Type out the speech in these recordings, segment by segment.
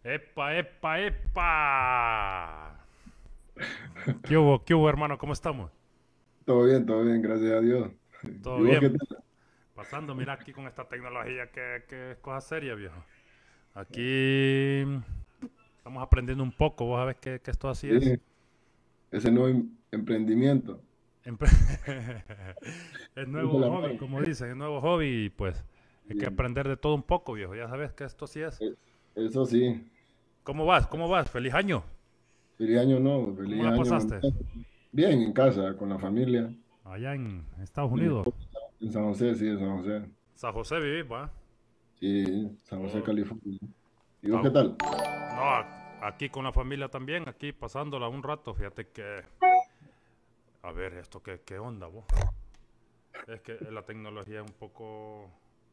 Epa, epa, epa. Qué hubo, hermano? ¿Cómo estamos? Todo bien, gracias a Dios. ¿Y ¿Todo vos qué bien? tal? Pasando, mira aquí con esta tecnología que es cosa seria, viejo. Aquí estamos aprendiendo un poco, vos sabés que esto así es. Sí, ese nuevo emprendimiento. Empre- el Dice nuevo la hobby, mano. como dicen, el nuevo hobby, y pues hay que Bien. aprender de todo un poco, viejo. Ya sabes que esto así es. Eso sí, ¿Cómo vas? ¿Cómo vas? ¡Feliz año! feliz año nuevo, ¿Cómo feliz la año. pasaste? Bien, en casa, con la familia. Allá en Estados Mi Unidos. esposa en San José, sí, en San José. San José vivís, va. Sí, San José, Oh, California. ¿Y vos está- qué tal? No, aquí con la familia también, aquí pasándola un rato. Fíjate que, a ver, esto qué onda, vos. Es que la tecnología es un poco.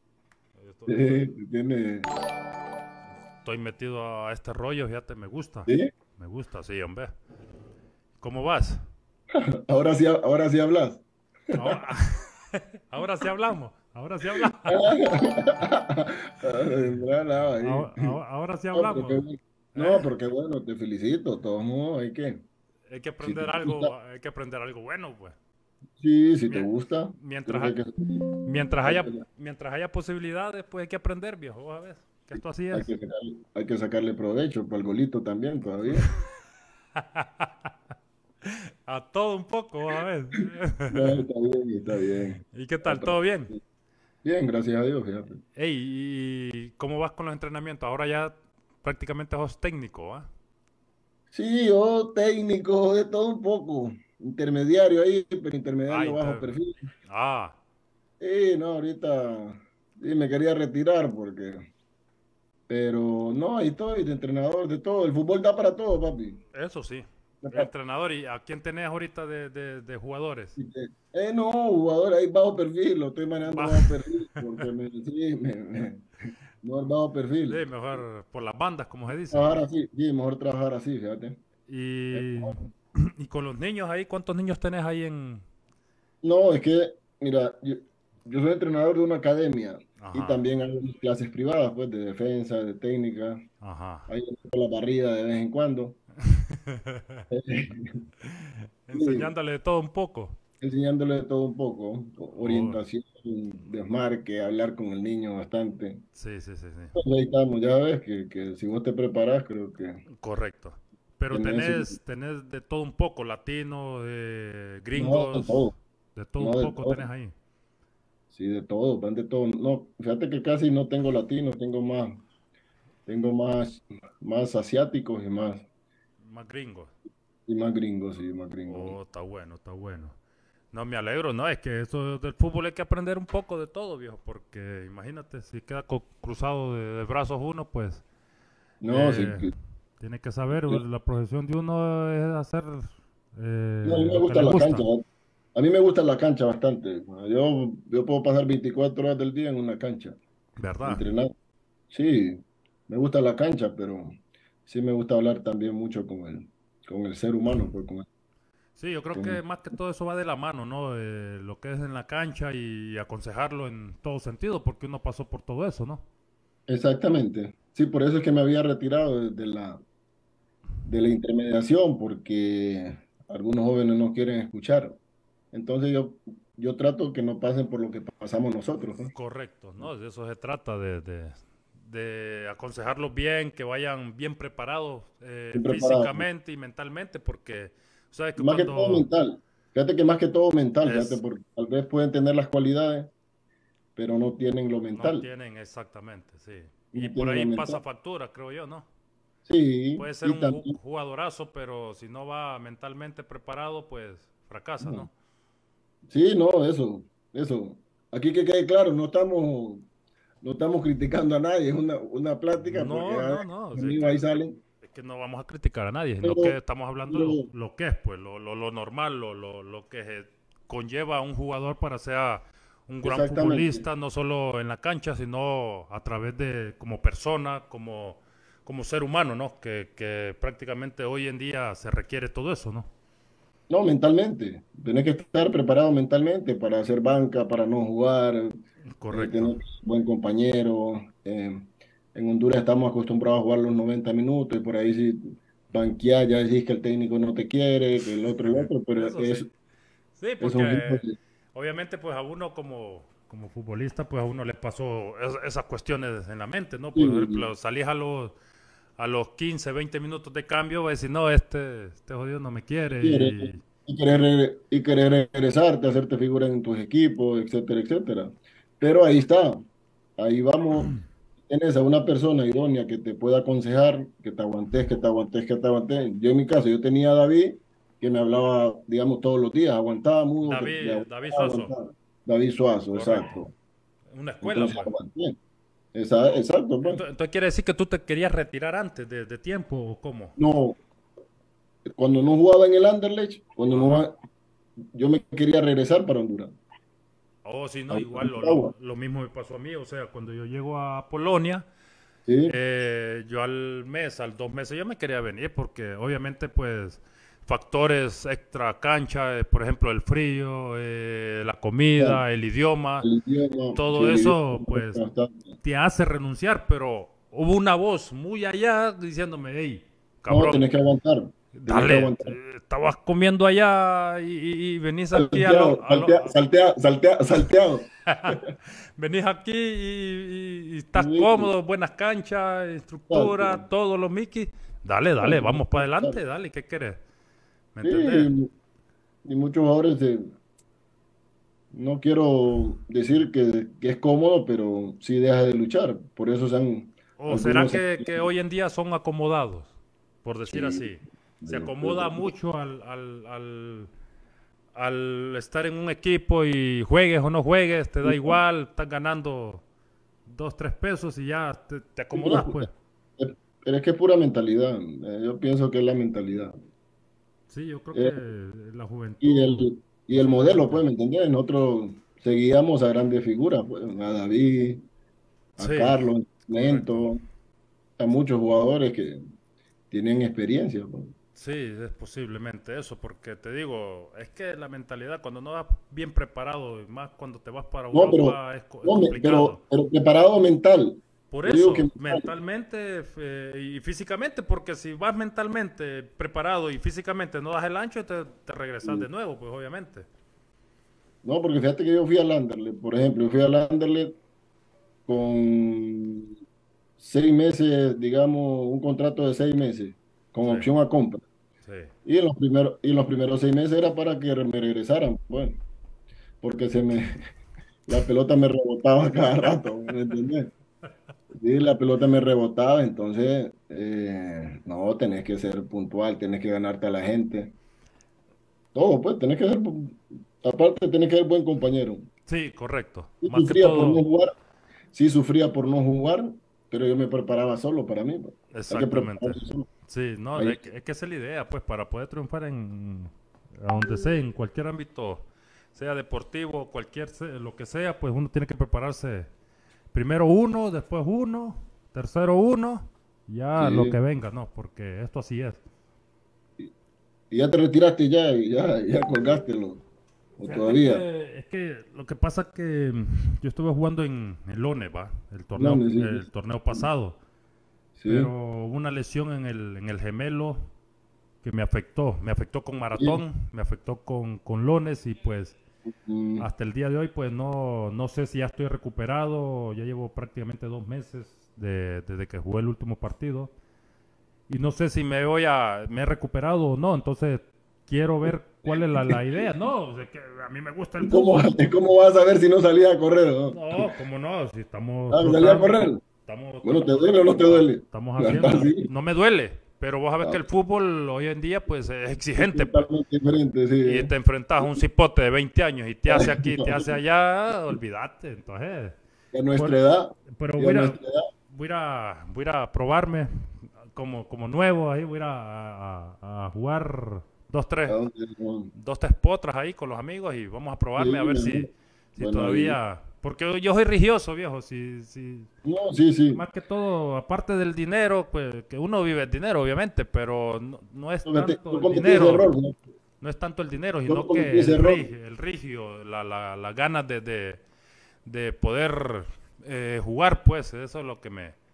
Tiene... Estoy metido a este rollo, fíjate, me gusta. ¿Sí? Me gusta, sí, hombre. ¿Cómo vas? Ahora sí hablas. Ahora, ahora sí hablamos. Ahora sí hablamos. Nada, ahí. Ahora sí No, pero qué hablamos. bueno. No, ¿Eh? pero qué bueno, te felicito. De todos modos, hay que. Si te gusta, Hay que aprender algo bueno, pues. sí, si te Mie- gusta, creo Mientras, que ha- mientras haya posibilidades, pues hay que aprender, viejo, vos sabes. Que esto así hay es. que sacarle, hay que sacarle provecho para el golito también todavía. A todo un poco, vos sabes. No, está bien, está bien. ¿Y qué A tal? ¿Todo bien? trabajar. Bien, gracias a Dios, fíjate. Ey, ¿y cómo vas con los entrenamientos? Ahora ya prácticamente sos técnico, ¿ah? Sí, yo técnico de todo un poco. Intermediario ahí, pero Ah, intermediario bajo perfil. ah, Sí, no, ahorita sí me quería retirar porque. Pero no, ahí estoy de entrenador de todo. El fútbol da para todo, papi. eso sí. Entrenador, ¿y a quién tenés ahorita de jugadores? No, jugador ahí bajo perfil, lo estoy manejando Va, bajo perfil, porque sí, no bajo sí, perfil. mejor por las bandas, como se dice, Trabajar ¿va? así, sí, mejor trabajar así, fíjate. Y, y con los niños ahí, ¿cuántos niños tenés ahí en...? No, es que, mira, yo soy entrenador de una academia y Ajá, también hago mis clases privadas, pues, de defensa, de técnica, ajá. ahí con la barrida de vez en cuando. Sí, Enseñándole de todo un poco. enseñándole de todo un poco, Oh, orientación, desmarque, hablar con el niño bastante. sí, sí, sí, Pues sí. ahí estamos, ya ves que si vos te preparás, creo que Correcto. Pero tenés un... tenés de todo un poco, latino, No, de gringos, todo, de todo un no de poco todo, tenés ahí. sí, de todo, van de todo. No, fíjate que casi no tengo latinos, tengo más asiáticos Más gringos. y más gringos, sí, más gringos. Oh, está bueno, está bueno. No, me alegro, no, es que eso del fútbol hay que aprender un poco de todo, viejo, porque imagínate, si queda cruzado de brazos uno, pues No, sí, eh, tiene que saber, la profesión de uno es hacer no, a mí me lo que gusta le la cancha, gusta, ¿no? A mí me gusta la cancha bastante. Yo puedo pasar 24 horas del día en una cancha, ¿verdad? entrenando. Sí, me gusta la cancha, pero sí me gusta hablar también mucho con el ser humano, pues, Sí, yo creo con que más que todo eso va de la mano, ¿no? Lo que es en la cancha y aconsejarlo en todo sentido, porque uno pasó por todo eso, ¿no? exactamente. Sí, por eso es que me había retirado de la intermediación, porque algunos jóvenes no quieren escuchar. Entonces yo trato que no pasen por lo que pasamos nosotros, ¿no? Correcto, ¿no? De eso se trata, de aconsejarlos bien, que vayan bien preparados Siempre para, físicamente y mentalmente, porque sabes que más que todo cuando mental. Fíjate que más que todo mental, fíjate, es, porque tal vez pueden tener las cualidades, pero no tienen lo no mental. tienen exactamente, sí. Y No por tienen lo ahí pasa mental. factura, creo yo, ¿no? Sí, Puede ser y un también, jugadorazo, pero si no va mentalmente preparado, pues fracasa, no. ¿no? Sí, no, eso. Aquí que quede claro, no estamos criticando a nadie, es una plática porque No, ya ves, no, no. los amigos ahí salen, Es que no vamos a criticar a nadie, sino que pero, estamos hablando pero lo que es, pues, lo normal, lo que conlleva a un jugador para ser un gran exactamente. futbolista, no solo en la cancha, sino a través de como persona, como ser humano, ¿no? Que prácticamente hoy en día se requiere todo eso, ¿no? No, mentalmente. Tenés que estar preparado mentalmente para hacer banca, para no jugar, Correcto. tener buen compañero. En Honduras estamos acostumbrados a jugar los 90 minutos y por ahí si banqueas ya decís que el técnico no te quiere, que el otro, pero Eso sí. Sí, es un porque fútbol. obviamente pues a uno como futbolista pues a uno les pasó esas cuestiones en la mente, ¿no? Por Sí, ejemplo, salís a los 15, 20 minutos de cambio, vas a decir, no, este jodido no me quiere quiere, y... y querer regresarte, hacerte figura en tus equipos, etcétera, etcétera. Pero ahí está, ahí vamos, tienes a una persona idónea que te pueda aconsejar, que te aguantes, que te aguantes, que te aguantes. Yo en mi caso, yo tenía a David que me hablaba, digamos, todos los días, aguantaba mudo, que le David aguantaba, Suazo, aguantaba. David Suazo, correcto. exacto. Una escuela, Entonces pues. aguanté. Exacto, pues. Entonces, quiere decir que tú te querías retirar antes de tiempo o cómo? No, cuando no jugaba en el Anderlecht, Ajá. yo me quería regresar para Honduras. Oh, sí, A no, igual Nicaragua. lo mismo me pasó a mí. O sea, cuando yo llego a Polonia, Sí, yo al mes, al 2 meses, yo me quería venir porque obviamente pues factores extra cancha, por ejemplo el frío, la claro, comida, el idioma, el idioma, sí, todo el idioma eso pues bastante. te hace renunciar, pero hubo una voz muy allá diciéndome, hey, No, cabrón, tenés que dale, aguantar. estabas comiendo allá y venís aquí Salteado, salteado. venís aquí y estás Sí, cómodo, buenas canchas, exacto. estructura, todos los Mickey. Dale, No, dale, tenés vamos que para aguantar. adelante, dale, ¿qué querés? ¿Me entendés? Sí, y muchos jugadores, no quiero decir que es cómodo, pero sí deja de luchar. Por eso ¿O será algunos se... que hoy en día son acomodados, por decir Sí, así? Se yo acomoda creo que mucho al estar en un equipo y juegues o no juegues, te da sí, igual, estás ganando 2, 3 pesos y ya te sí, acomodas, pues. pero es que es pura mentalidad. Yo pienso que es la mentalidad. Sí, yo creo Eh, que la y juventud y el modelo, posiblemente. pues, ¿me entendés? Nosotros seguíamos a grandes figuras, pues, a David, a Sí, Carlos, correcto. Mento, a muchos jugadores que tienen experiencia, pues. Sí, es posiblemente eso, porque te digo, es que la mentalidad cuando no vas bien preparado, y más cuando te vas para No, Europa, es no, complicado. pero preparado mental. Por Yo digo que eso, mental. mentalmente y físicamente, porque si vas mentalmente preparado y físicamente no das el ancho, te regresas de nuevo, pues obviamente. No, porque fíjate que yo fui al Anderlecht, por ejemplo, yo fui al Anderlecht con 6 meses, digamos, un contrato de 6 meses, con Sí, opción a compra. sí. Y en los primeros 6 meses era para que me regresaran, bueno, porque la pelota me rebotaba cada rato, ¿me entendés? Sí, la pelota me rebotaba, entonces, no, tenés que ser puntual, tenés que ganarte a la gente. Todo, pues, aparte tenés que ser buen compañero. Sí, correcto. Sí Más que sufría por no todo, jugar, sí sufría por no jugar, pero yo me preparaba solo para mí, pues. Hay que exactamente. prepararse solo. Sí, no, Ahí, es que esa es la idea, pues, para poder triunfar a donde sea, en cualquier ámbito, sea deportivo, lo que sea, pues uno tiene que prepararse. Primero uno, después uno, tercero uno, ya lo sí. que venga, ¿no? Porque esto así es. Y ya te retiraste ya, ya colgaste o Fíjate todavía. que es que lo que pasa es que yo estuve jugando en el Lone, ¿va? No, El torneo pasado, pero sí, hubo una lesión en el gemelo que me afectó con sí. maratón, me afectó con lones y pues Mm, hasta el día de hoy pues no sé si ya estoy recuperado, ya llevo prácticamente 2 meses desde que jugué el último partido y no sé si me he recuperado o no, entonces quiero ver cuál es la idea, no, o sea, que a mí me gusta el fútbol. ¿Cómo vas a ver si no salías a correr, no? No, cómo no, si estamos Ah, ¿salías a trotando, correr? Bueno, ¿te estamos, duele o no te duele? estamos Ah, haciendo, sí. no me duele, pero vos sabés que Ah, el fútbol hoy en día pues es es exigente pues. totalmente diferente, sí. Y te enfrentas a un cipote de 20 años y te hace aquí, te hace No, allá, olvídate. Entonces, a por- nuestra edad, pero y a nuestra edad, voy a ir a probarme como nuevo ahí, voy a ir a jugar dos, ¿a tres, dónde no? dos, tres potras ahí con los amigos y vamos a probarme a Sí, ver no. si Bueno, ahí. todavía, porque yo soy religioso, viejo, No, sí, sí. más que todo, aparte del dinero, pues que uno vive el dinero, obviamente, pero no es Fíjate, tanto yo el cometí ese dinero. error, ¿no? No es tanto el dinero, Yo sino cometí que ese error. el rigio, las ganas de poder jugar, pues eso es lo que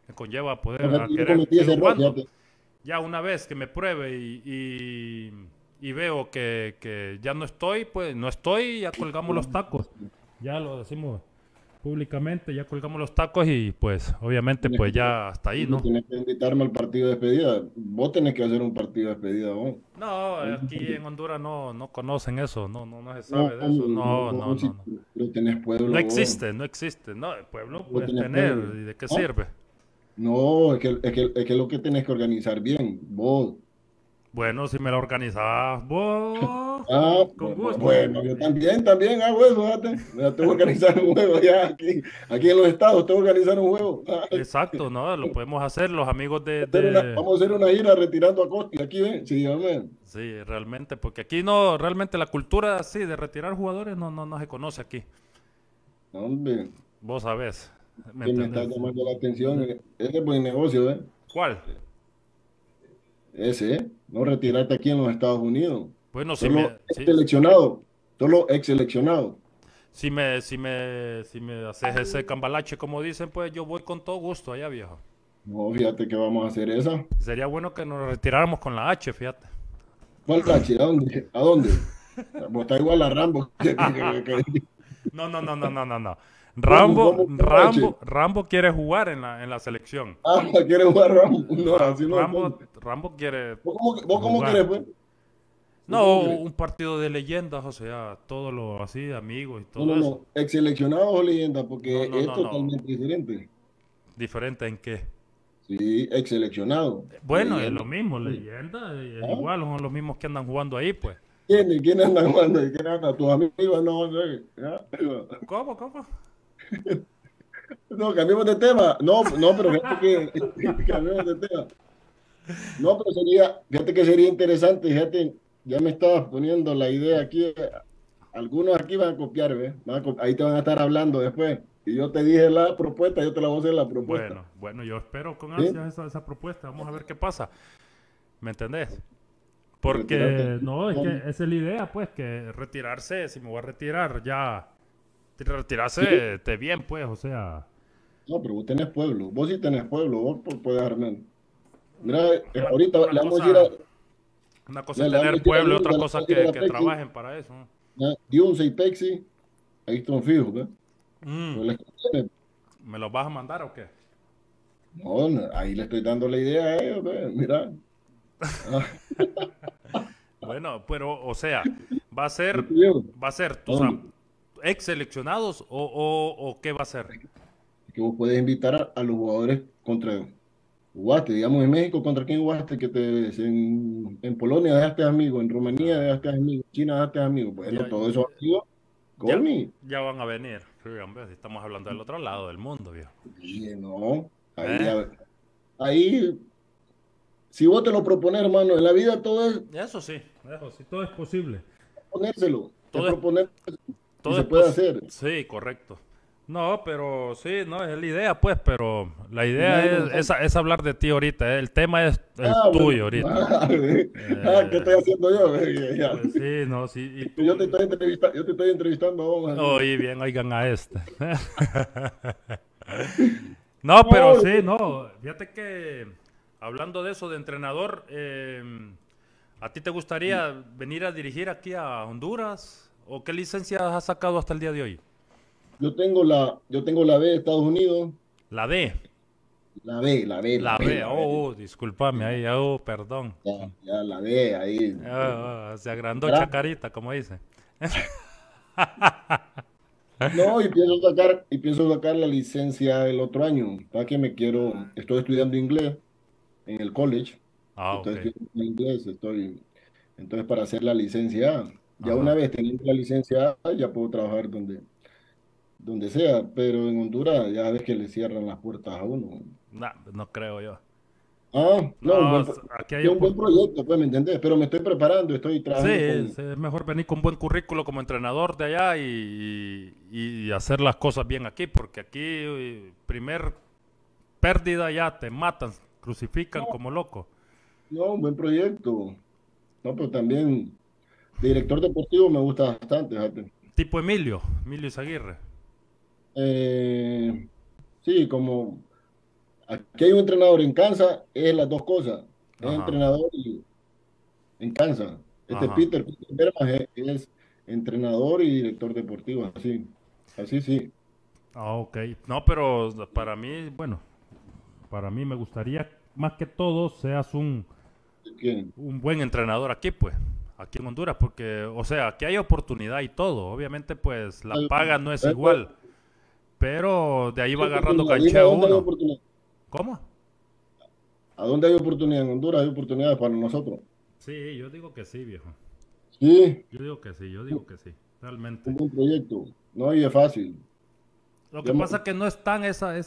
me conlleva poder Fíjate, a yo querer cometí ese seguir error, jugando. fíjate. Ya una vez que me pruebe y veo que ya no estoy, pues no estoy, ya colgamos los tacos. Ya lo decimos públicamente, ya colgamos los tacos y pues obviamente Tienes pues que, ya hasta ahí, ¿no? tienes que invitarme al partido de despedida. Vos tenés que hacer un partido de despedida, vos. No, aquí en Honduras no conocen eso, no se No, sabe de eso, hombre, no, no, vos no, sí, no. pero tenés No pueblo, vos. existe, no existe, no, el pueblo Vos puedes tenés tener, pueblo. ¿y de qué ¿Ah? sirve? No, es que lo que tenés que organizar bien, vos. Bueno, si me la organizas vos, Ah, con gusto. bueno, yo también hago eso, fíjate. Ya tengo que organizar un juego ya aquí en los estados, tengo que organizar un juego. Exacto, ¿no? Lo podemos hacer los amigos de... Vamos a hacer una gira retirando a Costi, aquí ven, sí, amén. Sí, realmente, porque aquí no, realmente la cultura así de retirar jugadores no se conoce aquí. Hombre, Vos sabés, ¿me que me está entendés? llamando la atención, ese es buen negocio, ¿eh? ¿Cuál? Ese, ¿eh? No retirarte aquí en los Estados Unidos. Bueno, Solo ex seleccionado, solo ex seleccionado. si me haces ese cambalache como dicen, pues yo voy con todo gusto allá, viejo. No, fíjate que vamos a hacer esa. Sería bueno que nos retiráramos con la H, fíjate. ¿Cuál tache? ¿A dónde? ¿A dónde? Vos está igual a Rambo. No. ¿Cómo, Rambo, cómo, cómo, H? Rambo quiere jugar en la selección. Ah, ¿quiere jugar Rambo? No, así no. Rambo quiere ¿Vos cómo querés, jugar. pues? ¿Vos No, cómo querés? un partido de leyendas, o sea, todo lo así, amigos y No, todo no, eso. no. Ex seleccionado o leyenda, porque es No. totalmente diferente. ¿Diferente en qué? Sí, ex seleccionado. Bueno, es Leyenda. lo mismo, leyenda, es ¿Ah? igual, son los mismos que andan jugando ahí, pues. ¿Quién anda jugando? ¿Quién anda? ¿Tus amigos? No, no. ¿Ah? ¿Cómo? No, cambiemos de tema. No, no, pero fíjate que cambiemos de tema. No, pero fíjate que sería interesante, fíjate, ya me estabas poniendo la idea aquí. Algunos aquí van a copiar, ¿ves? Ahí te van a estar hablando después. Y yo te dije la propuesta, yo te la voy a hacer la propuesta. Bueno, yo espero con ¿Sí? ansias esa propuesta, vamos a ver qué pasa, ¿me entendés? Retirarte. Porque, no, es que esa es la idea, pues, que retirarse, si me voy a retirar, ya, Sí. retirarse de bien, pues, o sea, No, pero vos tenés pueblo. Vos sí tenés pueblo. Vos podés armar. Mira, ahorita una le vamos a ir a, cosa, una cosa es le vamos a tener decir a pueblo y Luis, otra le cosa vamos a ir a la que Pepsi. trabajen para eso, ¿no? Ya, di un 6 Pepsi, ahí están fijos, ¿ves? Mm, Pero les conviene. ¿Me los vas a mandar o qué? No, no, ahí le estoy dando la idea a ellos, ¿ves? Mira. Ah, Bueno, pero, o sea, va a yo ser, te digo, va a ser ¿a tus dónde? ex seleccionados o qué va a ser. Que vos puedes invitar a los jugadores contra jugaste, digamos en México, ¿contra quién jugaste? En Polonia dejaste amigos, en Rumanía No, dejaste amigos, en China dejaste amigos. Bueno, ya, todos esos amigos, call ya, me. ya van a venir. Sí, hombre, si estamos hablando del otro lado del mundo, viejo. Y no, ¿Eh? ahí, si vos te lo propones, hermano, en la vida todo es Eso sí, todo es posible. ponérselo, es Todo es, proponer y todo se es puede posible. hacer. Sí, correcto. No, pero sí, no, es la idea, pues, pero la idea Mira, no, es hablar de ti ahorita. El tema es el bueno, tuyo ahorita. ¿qué estoy haciendo yo? Ya. Pues sí, no, sí, y tú. Yo te estoy entrevistando, vamos. Oye, bien, oigan a este. No, pero No, sí, no. Fíjate que hablando de eso, de entrenador, ¿a ti te gustaría venir a dirigir aquí a Honduras? ¿O qué licencias has sacado hasta el día de hoy? yo tengo la B de Estados Unidos, La D, la B, la B, la la B, B. la B. Oh, discúlpame ahí, oh, perdón. Ya la B ahí. Se agrandó ¿Verdad? Chacarita, como dice. No, y pienso sacar la licencia el otro año. Para que estoy estudiando inglés en el college. Ah, Estoy ok. estudiando inglés, entonces para hacer la licencia A. Ya una Ajá. vez teniendo la licencia A, ya puedo trabajar donde sea, pero en Honduras ya ves que le cierran las puertas a uno. Nah, no creo yo. Ah, no, No, aquí hay un buen proyecto, pues, ¿me entendés? Pero me estoy preparando, estoy sí, trabajando es mejor venir con buen currículo como entrenador de allá y hacer las cosas bien aquí, porque aquí primer pérdida ya te matan, crucifican no, como loco. no, un buen proyecto. No, pero también director deportivo me gusta bastante, fíjate. Tipo Emilio Izaguirre. Sí, como aquí hay un entrenador en Kansas, es las dos cosas. Es Ajá, entrenador en Kansas. Este ajá. Peter Bermas es entrenador y director deportivo, así. Así sí. Ah, ok. No, pero para mí, bueno, para mí me gustaría más que todo seas ¿Quién? un buen entrenador aquí, pues, aquí en Honduras, porque, o sea, aquí hay oportunidad y todo. Obviamente, pues, la paga no es igual, pero de ahí va Hay agarrando oportunidad. Dime cancheo dónde hay uno. oportunidad. ¿Cómo? ¿A dónde hay oportunidad? En Honduras hay oportunidades para nosotros. Sí, yo digo que sí, viejo. Sí, Yo digo que sí, yo digo que sí, realmente. un buen proyecto. No, y es fácil. Lo que Digamos, pasa es que no es tan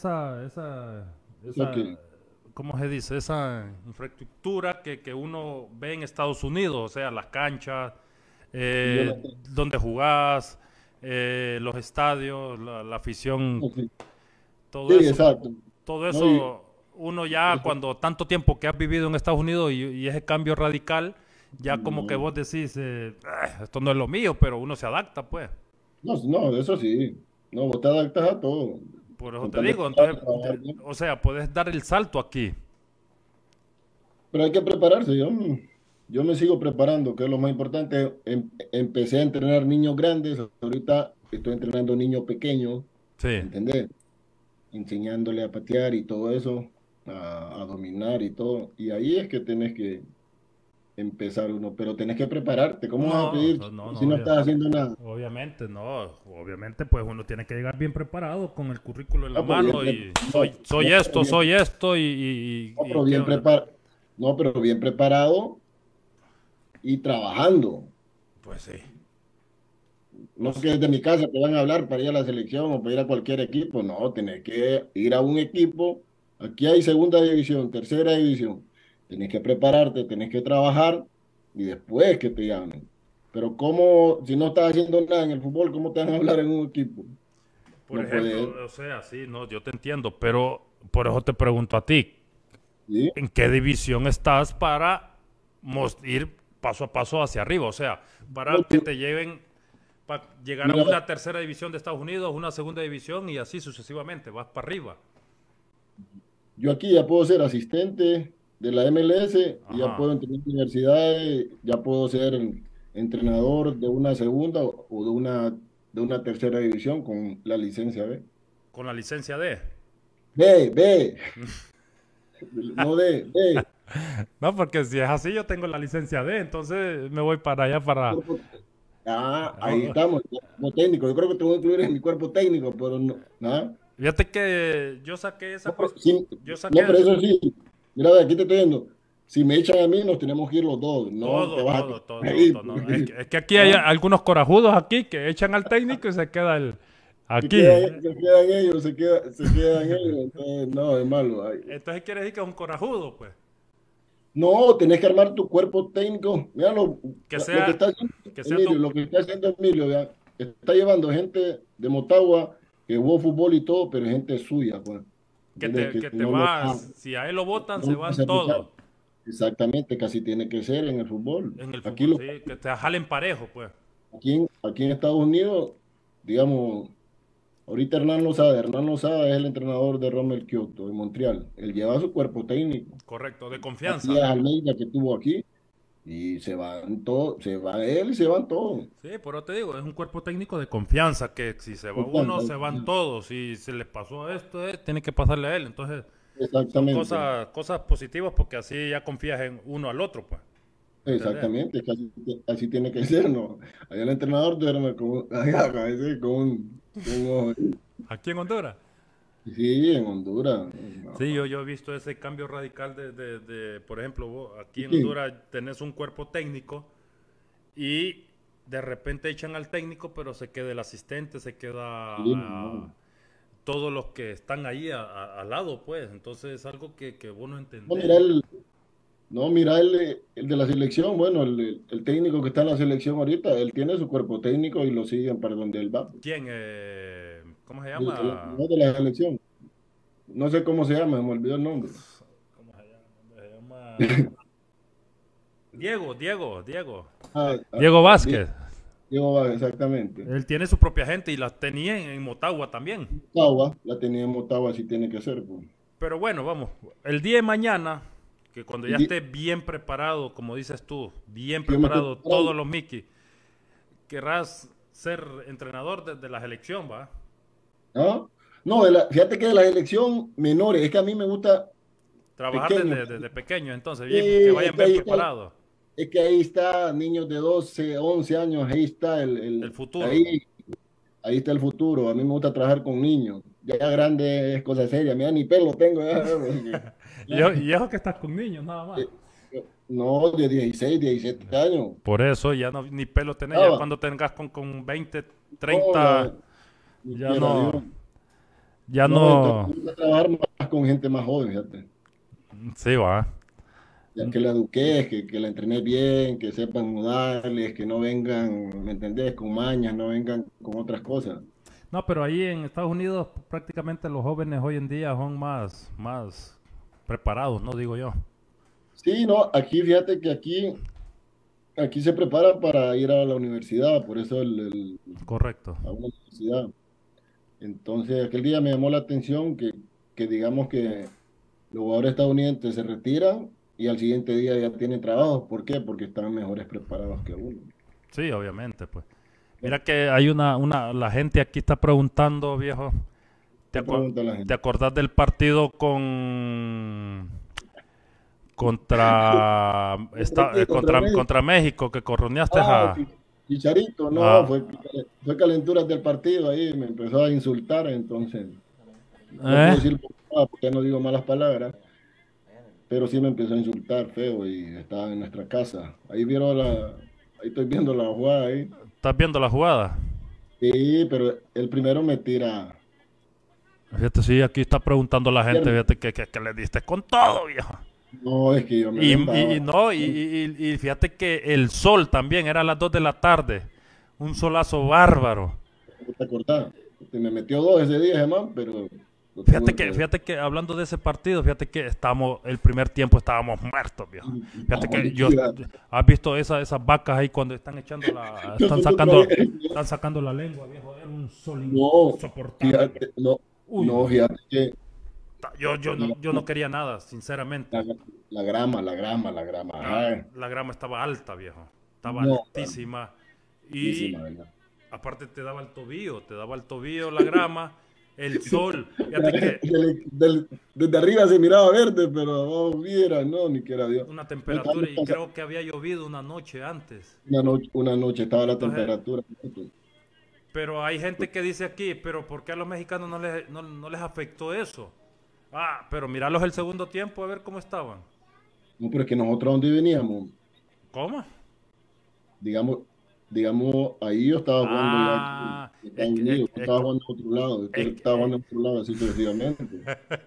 o sea que ¿cómo se dice? Esa infraestructura que uno ve en Estados Unidos, o sea, las canchas, yo eh, no sé. donde jugás, los estadios, la afición, Sí, todo sí, eso. exacto. Todo No, y, eso, uno ya cuando tanto tiempo que has vivido en Estados Unidos y ese cambio radical, ya como que no, vos decís, esto no es lo mío, pero uno se adapta, pues. no, eso sí. No, vos te adaptas a todo. Por eso Con te tal de digo, entonces, trabajar bien. o sea, puedes dar el salto aquí. Pero hay que prepararse. Yo me sigo preparando, que es lo más importante. Empecé a entrenar niños grandes, ahorita estoy entrenando niños pequeños, Sí. ¿entendés? Enseñándole a patear y todo eso, a dominar y todo. Y ahí es que tenés que empezar uno, pero tenés que prepararte. ¿Cómo vas a No, pedir no, si no, no estás haciendo nada? obviamente no, obviamente pues uno tiene que llegar bien preparado con el currículo en la No, pero bien, mano y no, no, pero soy bien, esto no, y pero qué bien onda. no, pero bien preparado y trabajando. Pues sí. No que desde mi casa te van a hablar para ir a la selección o para ir a cualquier equipo. No, tenés que ir a un equipo. Aquí hay segunda división, tercera división. Tenés que prepararte, tenés que trabajar y después que te llamen. Pero ¿cómo, si no estás haciendo nada en el fútbol, cómo te van a hablar en un equipo? Por No ejemplo, puedes, o sea, sí, no, yo te entiendo, pero por eso te pregunto a ti, ¿sí? ¿en qué división estás para ir paso a paso hacia arriba? O sea, para que te lleven, para llegar a Mira, una tercera división de Estados Unidos, una segunda división y así sucesivamente, vas para arriba. yo aquí ya puedo ser asistente de la MLS, y ya Ajá. puedo entrenar en universidades, ya puedo ser el entrenador de una segunda o de una tercera división con la licencia B. Con la licencia de. B, no D. No, porque si es así, yo tengo la licencia D, entonces me voy para allá para. Cuerpo- ahí estamos, como técnico. Yo creo que te voy a incluir en mi cuerpo técnico, pero no, ¿ah? Fíjate que yo saqué esa No, pero, cuestión. sí, Yo no, saqué pero eso sí, mira, ve, aquí te estoy diciendo, si me echan a mí, nos tenemos que ir los dos, no te todo, vas a todo, quedar todo, no, ahí, todo, no. porque, Es que aquí hay ¿ah? algunos corajudos aquí que echan al técnico y se queda el. Aquí. Se quedan ellos, se quedan ellos, entonces, no, es malo. Ay. Entonces quiere decir que es un corajudo, pues. No, tenés que armar tu cuerpo técnico. Mira Que lo que sea, está haciendo que sea Emilio, tu, lo que está haciendo Emilio, vea, está llevando gente de Motagua que jugó fútbol y todo, pero gente suya, pues. ¿Entiendes? Que que te no lo vas. Si a él lo votan, no se lo va a van hacer luchar. todos. Exactamente, casi tiene que ser en el fútbol. En el Aquí, fútbol, sí, que te jalen parejo, pues. aquí en Estados Unidos, digamos, ahorita Hernán Lozada es el entrenador de Rommel Kioto en Montreal. Él lleva su cuerpo técnico. Correcto, de Matías confianza. Almeida que estuvo aquí y se van todos, se va él y se van todos. Sí, por eso te digo, es un cuerpo técnico de confianza, que si se va uno, se van todos. Si se les pasó a esto, tiene que pasarle a él. Entonces, son Exactamente, cosas positivas porque así ya confías en uno al otro, pues. ¿Me entendés? exactamente, es que así tiene que ser, ¿no? Allá el entrenador duerme con, allá, con un ojo ahí. Aquí en Honduras. Sí, en Honduras. Sí, No. yo he visto ese cambio radical por ejemplo, aquí ¿Y en quién? Honduras tenés un cuerpo técnico y de repente echan al técnico, pero se queda el asistente, se Sí, no. queda todos los que están ahí al lado, pues. Entonces es algo que vos no No, entendés. mira no, mira el de la selección, bueno, el técnico que está en la selección ahorita, él tiene su cuerpo técnico y lo siguen para donde él va. ¿Quién? ¿Cómo se No llama? de la selección, no sé cómo se llama, me olvidó el nombre. ¿Cómo se llama? Se llama Diego. Ah, Diego Vázquez. Diego Vaga, exactamente. Él tiene su propia gente y la tenía en Motagua también. Motagua, la tenía en Motagua, así tiene que ser, pues. Pero bueno, vamos. El día de mañana, que cuando ya El di- esté bien preparado, como dices tú, bien yo me estoy preparado preparando. todos los Mickey, querrás ser entrenador de la selección, ¿va? ¿No? No, fíjate que de la selección menores, es que a mí me gusta Trabajar pequeño. desde pequeño, entonces, Sí, bien, que vayan bien preparados. es que ahí está niños de 12 11 años, ahí está El futuro. ahí, ahí está el futuro. A mí me gusta trabajar con niños. Ya grande es cosa seria. Mira, ni pelo tengo. Ya, ya. Y eso que estás con niños, nada más. Eh, no, de 16 17 años. Por eso ya no, ni pelo tenés, ya Estaba. cuando tengas con 20, No, ya, 30, ni ya quiera Dios. no, ya No, entonces no, me gusta trabajar más con gente más joven, fíjate. sí va. Ya que la eduques, que la entrenes bien, que sepan modales, que no vengan, ¿me entendés? Con mañas, no vengan con otras cosas. No, pero ahí en Estados Unidos prácticamente los jóvenes hoy en día son más preparados, ¿no? Digo yo. Sí, no, aquí fíjate que aquí se preparan para ir a la universidad, por eso Correcto. a una universidad. Entonces, aquel día me llamó la atención que digamos que los jugadores estadounidenses se retiran y al siguiente día ya tienen trabajo. ¿Por qué? Porque están mejores preparados que uno. Sí, obviamente, pues. ¿No? Mira que hay la gente aquí está preguntando, viejo, ¿Qué pregunta la ¿te gente? acordás del partido contra, ¿Contra qué? ¿Contra México? contra México que corroneaste Ah, a, Chicharito, no, a- fue calenturas del partido ahí, me empezó a insultar, entonces no ¿eh? puedo decir nada porque ya no digo malas palabras, pero sí me empezó a insultar feo y estaba en nuestra casa. Ahí estoy viendo la jugada ahí. ¿Estás viendo la jugada? Sí, pero el primero me tira Fíjate, sí, aquí está preguntando la gente, pierna. fíjate que le diste con todo, viejo. No, es que yo me aventaba. No, y fíjate que el sol también, era a las 2 de la tarde. Un solazo bárbaro. ¿No te acordás? Me metió dos ese día, man, pero lo tuve que... Fíjate que hablando de ese partido, fíjate que el primer tiempo estábamos muertos, viejo. Fíjate que has visto esas vacas ahí cuando están echando Nosotros traía- están sacando la lengua, viejo. Era un sol No, insoportable, viejo. fíjate, no, Uy, no, no. fíjate que Yo no quería nada, sinceramente. la, la grama, ajá. La grama estaba alta, viejo. Estaba No, altísima. Y altísima, ¿verdad? aparte te daba el tobillo la grama, el sol. Fíjate que Desde arriba se miraba verde, pero abajo viera, no, ni quiera Dios. una No, temperatura y creo que había llovido una noche antes. una noche estaba la Entonces, temperatura. pero hay gente que dice aquí, pero ¿por qué a los mexicanos no les afectó eso? Ah, pero miralos el segundo tiempo a ver cómo estaban. No, pero es que nosotros donde veníamos, ¿Cómo? digamos, digamos, ahí yo estaba jugando ya aquí Ah, en Estados Unidos, yo estaba jugando en otro lado, usted es, estaba jugando en otro lado, así sucesivamente.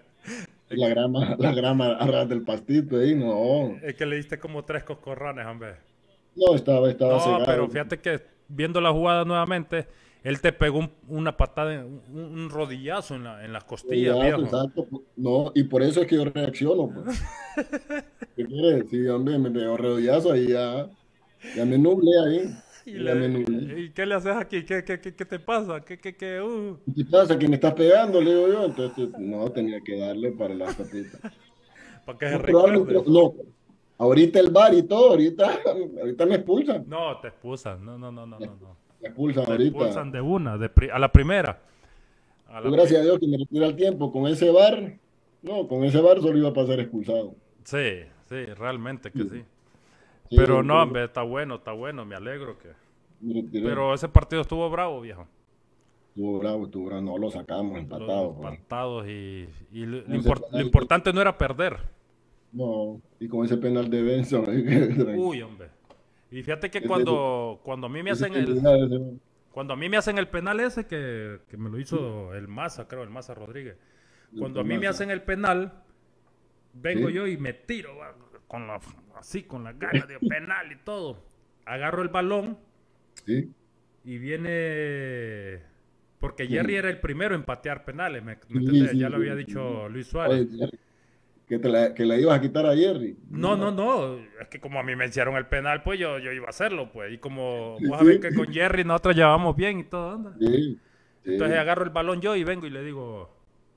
La grama a ras del pastito ahí, no, es que le diste como 3 coscorrones, hombre. no, estaba No, pero cegado. fíjate que viendo la jugada nuevamente, él te pegó una patada, un rodillazo en las costillas, Ya, viejo. exacto, no, y por eso es que yo reacciono, pues. ¿Qué quieres? Sí, hombre, me pegó rodillazo ahí ya me nublé ahí, ya me nublé. ¿Y qué le haces aquí? ¿Qué te pasa? ¿Qué pasa? ¿Que me estás pegando? Le digo yo. Entonces, no, tenía que darle para la patita. Para que se No, probablemente, recuerde. no. Ahorita el bar y todo, ahorita me expulsan. No, te expulsan. No. Me expulsan Te ahorita. expulsan de una, a la primera. A Yo, la pri- gracias a Dios que me retira el tiempo. Con ese bar, no, con ese bar solo iba a pasar expulsado. sí, realmente que Sí, sí. Pero sí, no, por eso hombre, está bueno, me alegro que. me retiré. Pero ese partido estuvo bravo, viejo. Estuvo bravo. No lo sacamos Los empatado, pues. empatados y Con ese lo penal, importante no era perder. no, y con ese penal de Benson. Uy, hombre. Y fíjate que Ese, cuando a mí me ese hacen seguridad, ese- cuando a mí me hacen el penal ese que me lo hizo el Maza, creo, el Maza Rodríguez. el Cuando a mí me Tomasa. hacen el penal, vengo ¿Sí? yo y me tiro va, así con las ganas de penal y todo. Agarro el balón ¿Sí? y viene porque Jerry ¿Quién? era el primero en patear penales, ¿me Sí, entendés? Ya sí, lo había sí, sí. dicho Luis Suárez. Oye, que la ibas a quitar a Jerry. No, es que como a mí me hicieron el penal, pues yo iba a hacerlo, pues. Y como vos sabés Sí, que con Jerry nosotros llevamos bien y todo, anda. sí, Entonces sí. agarro el balón yo y vengo y le digo,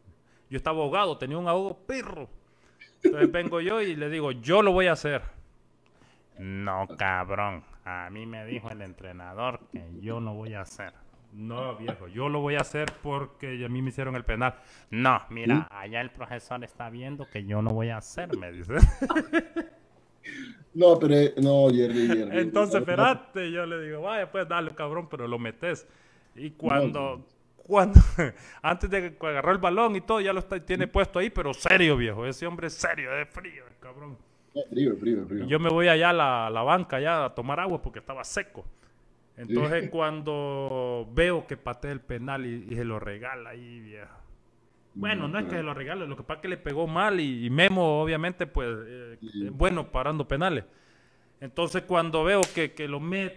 Yo estaba ahogado, tenía un ahogo pirro. Entonces vengo yo y le digo, yo lo voy a hacer. No, cabrón. A mí me dijo el entrenador que yo no voy a hacer. No, viejo, yo lo voy a hacer porque a mí me hicieron el penal. No, mira, allá el profesor está viendo que yo no voy a hacer, me dice. No, pero no, Jerry. Entonces, espérate, yo le digo, vaya, pues dale, cabrón, pero lo metes. Y No, cuando antes de que agarró el balón y todo, ya lo tiene puesto ahí, pero serio, viejo. Ese hombre es serio, es frío, el cabrón. frío. Y yo me voy allá a la banca ya a tomar agua porque estaba seco. Entonces, Sí. cuando veo que patea el penal y se lo regala ahí, viejo. Bueno, no es que se lo regale, lo que pasa es que le pegó mal y Memo, obviamente, pues, es Sí. bueno parando penales. Entonces, cuando veo que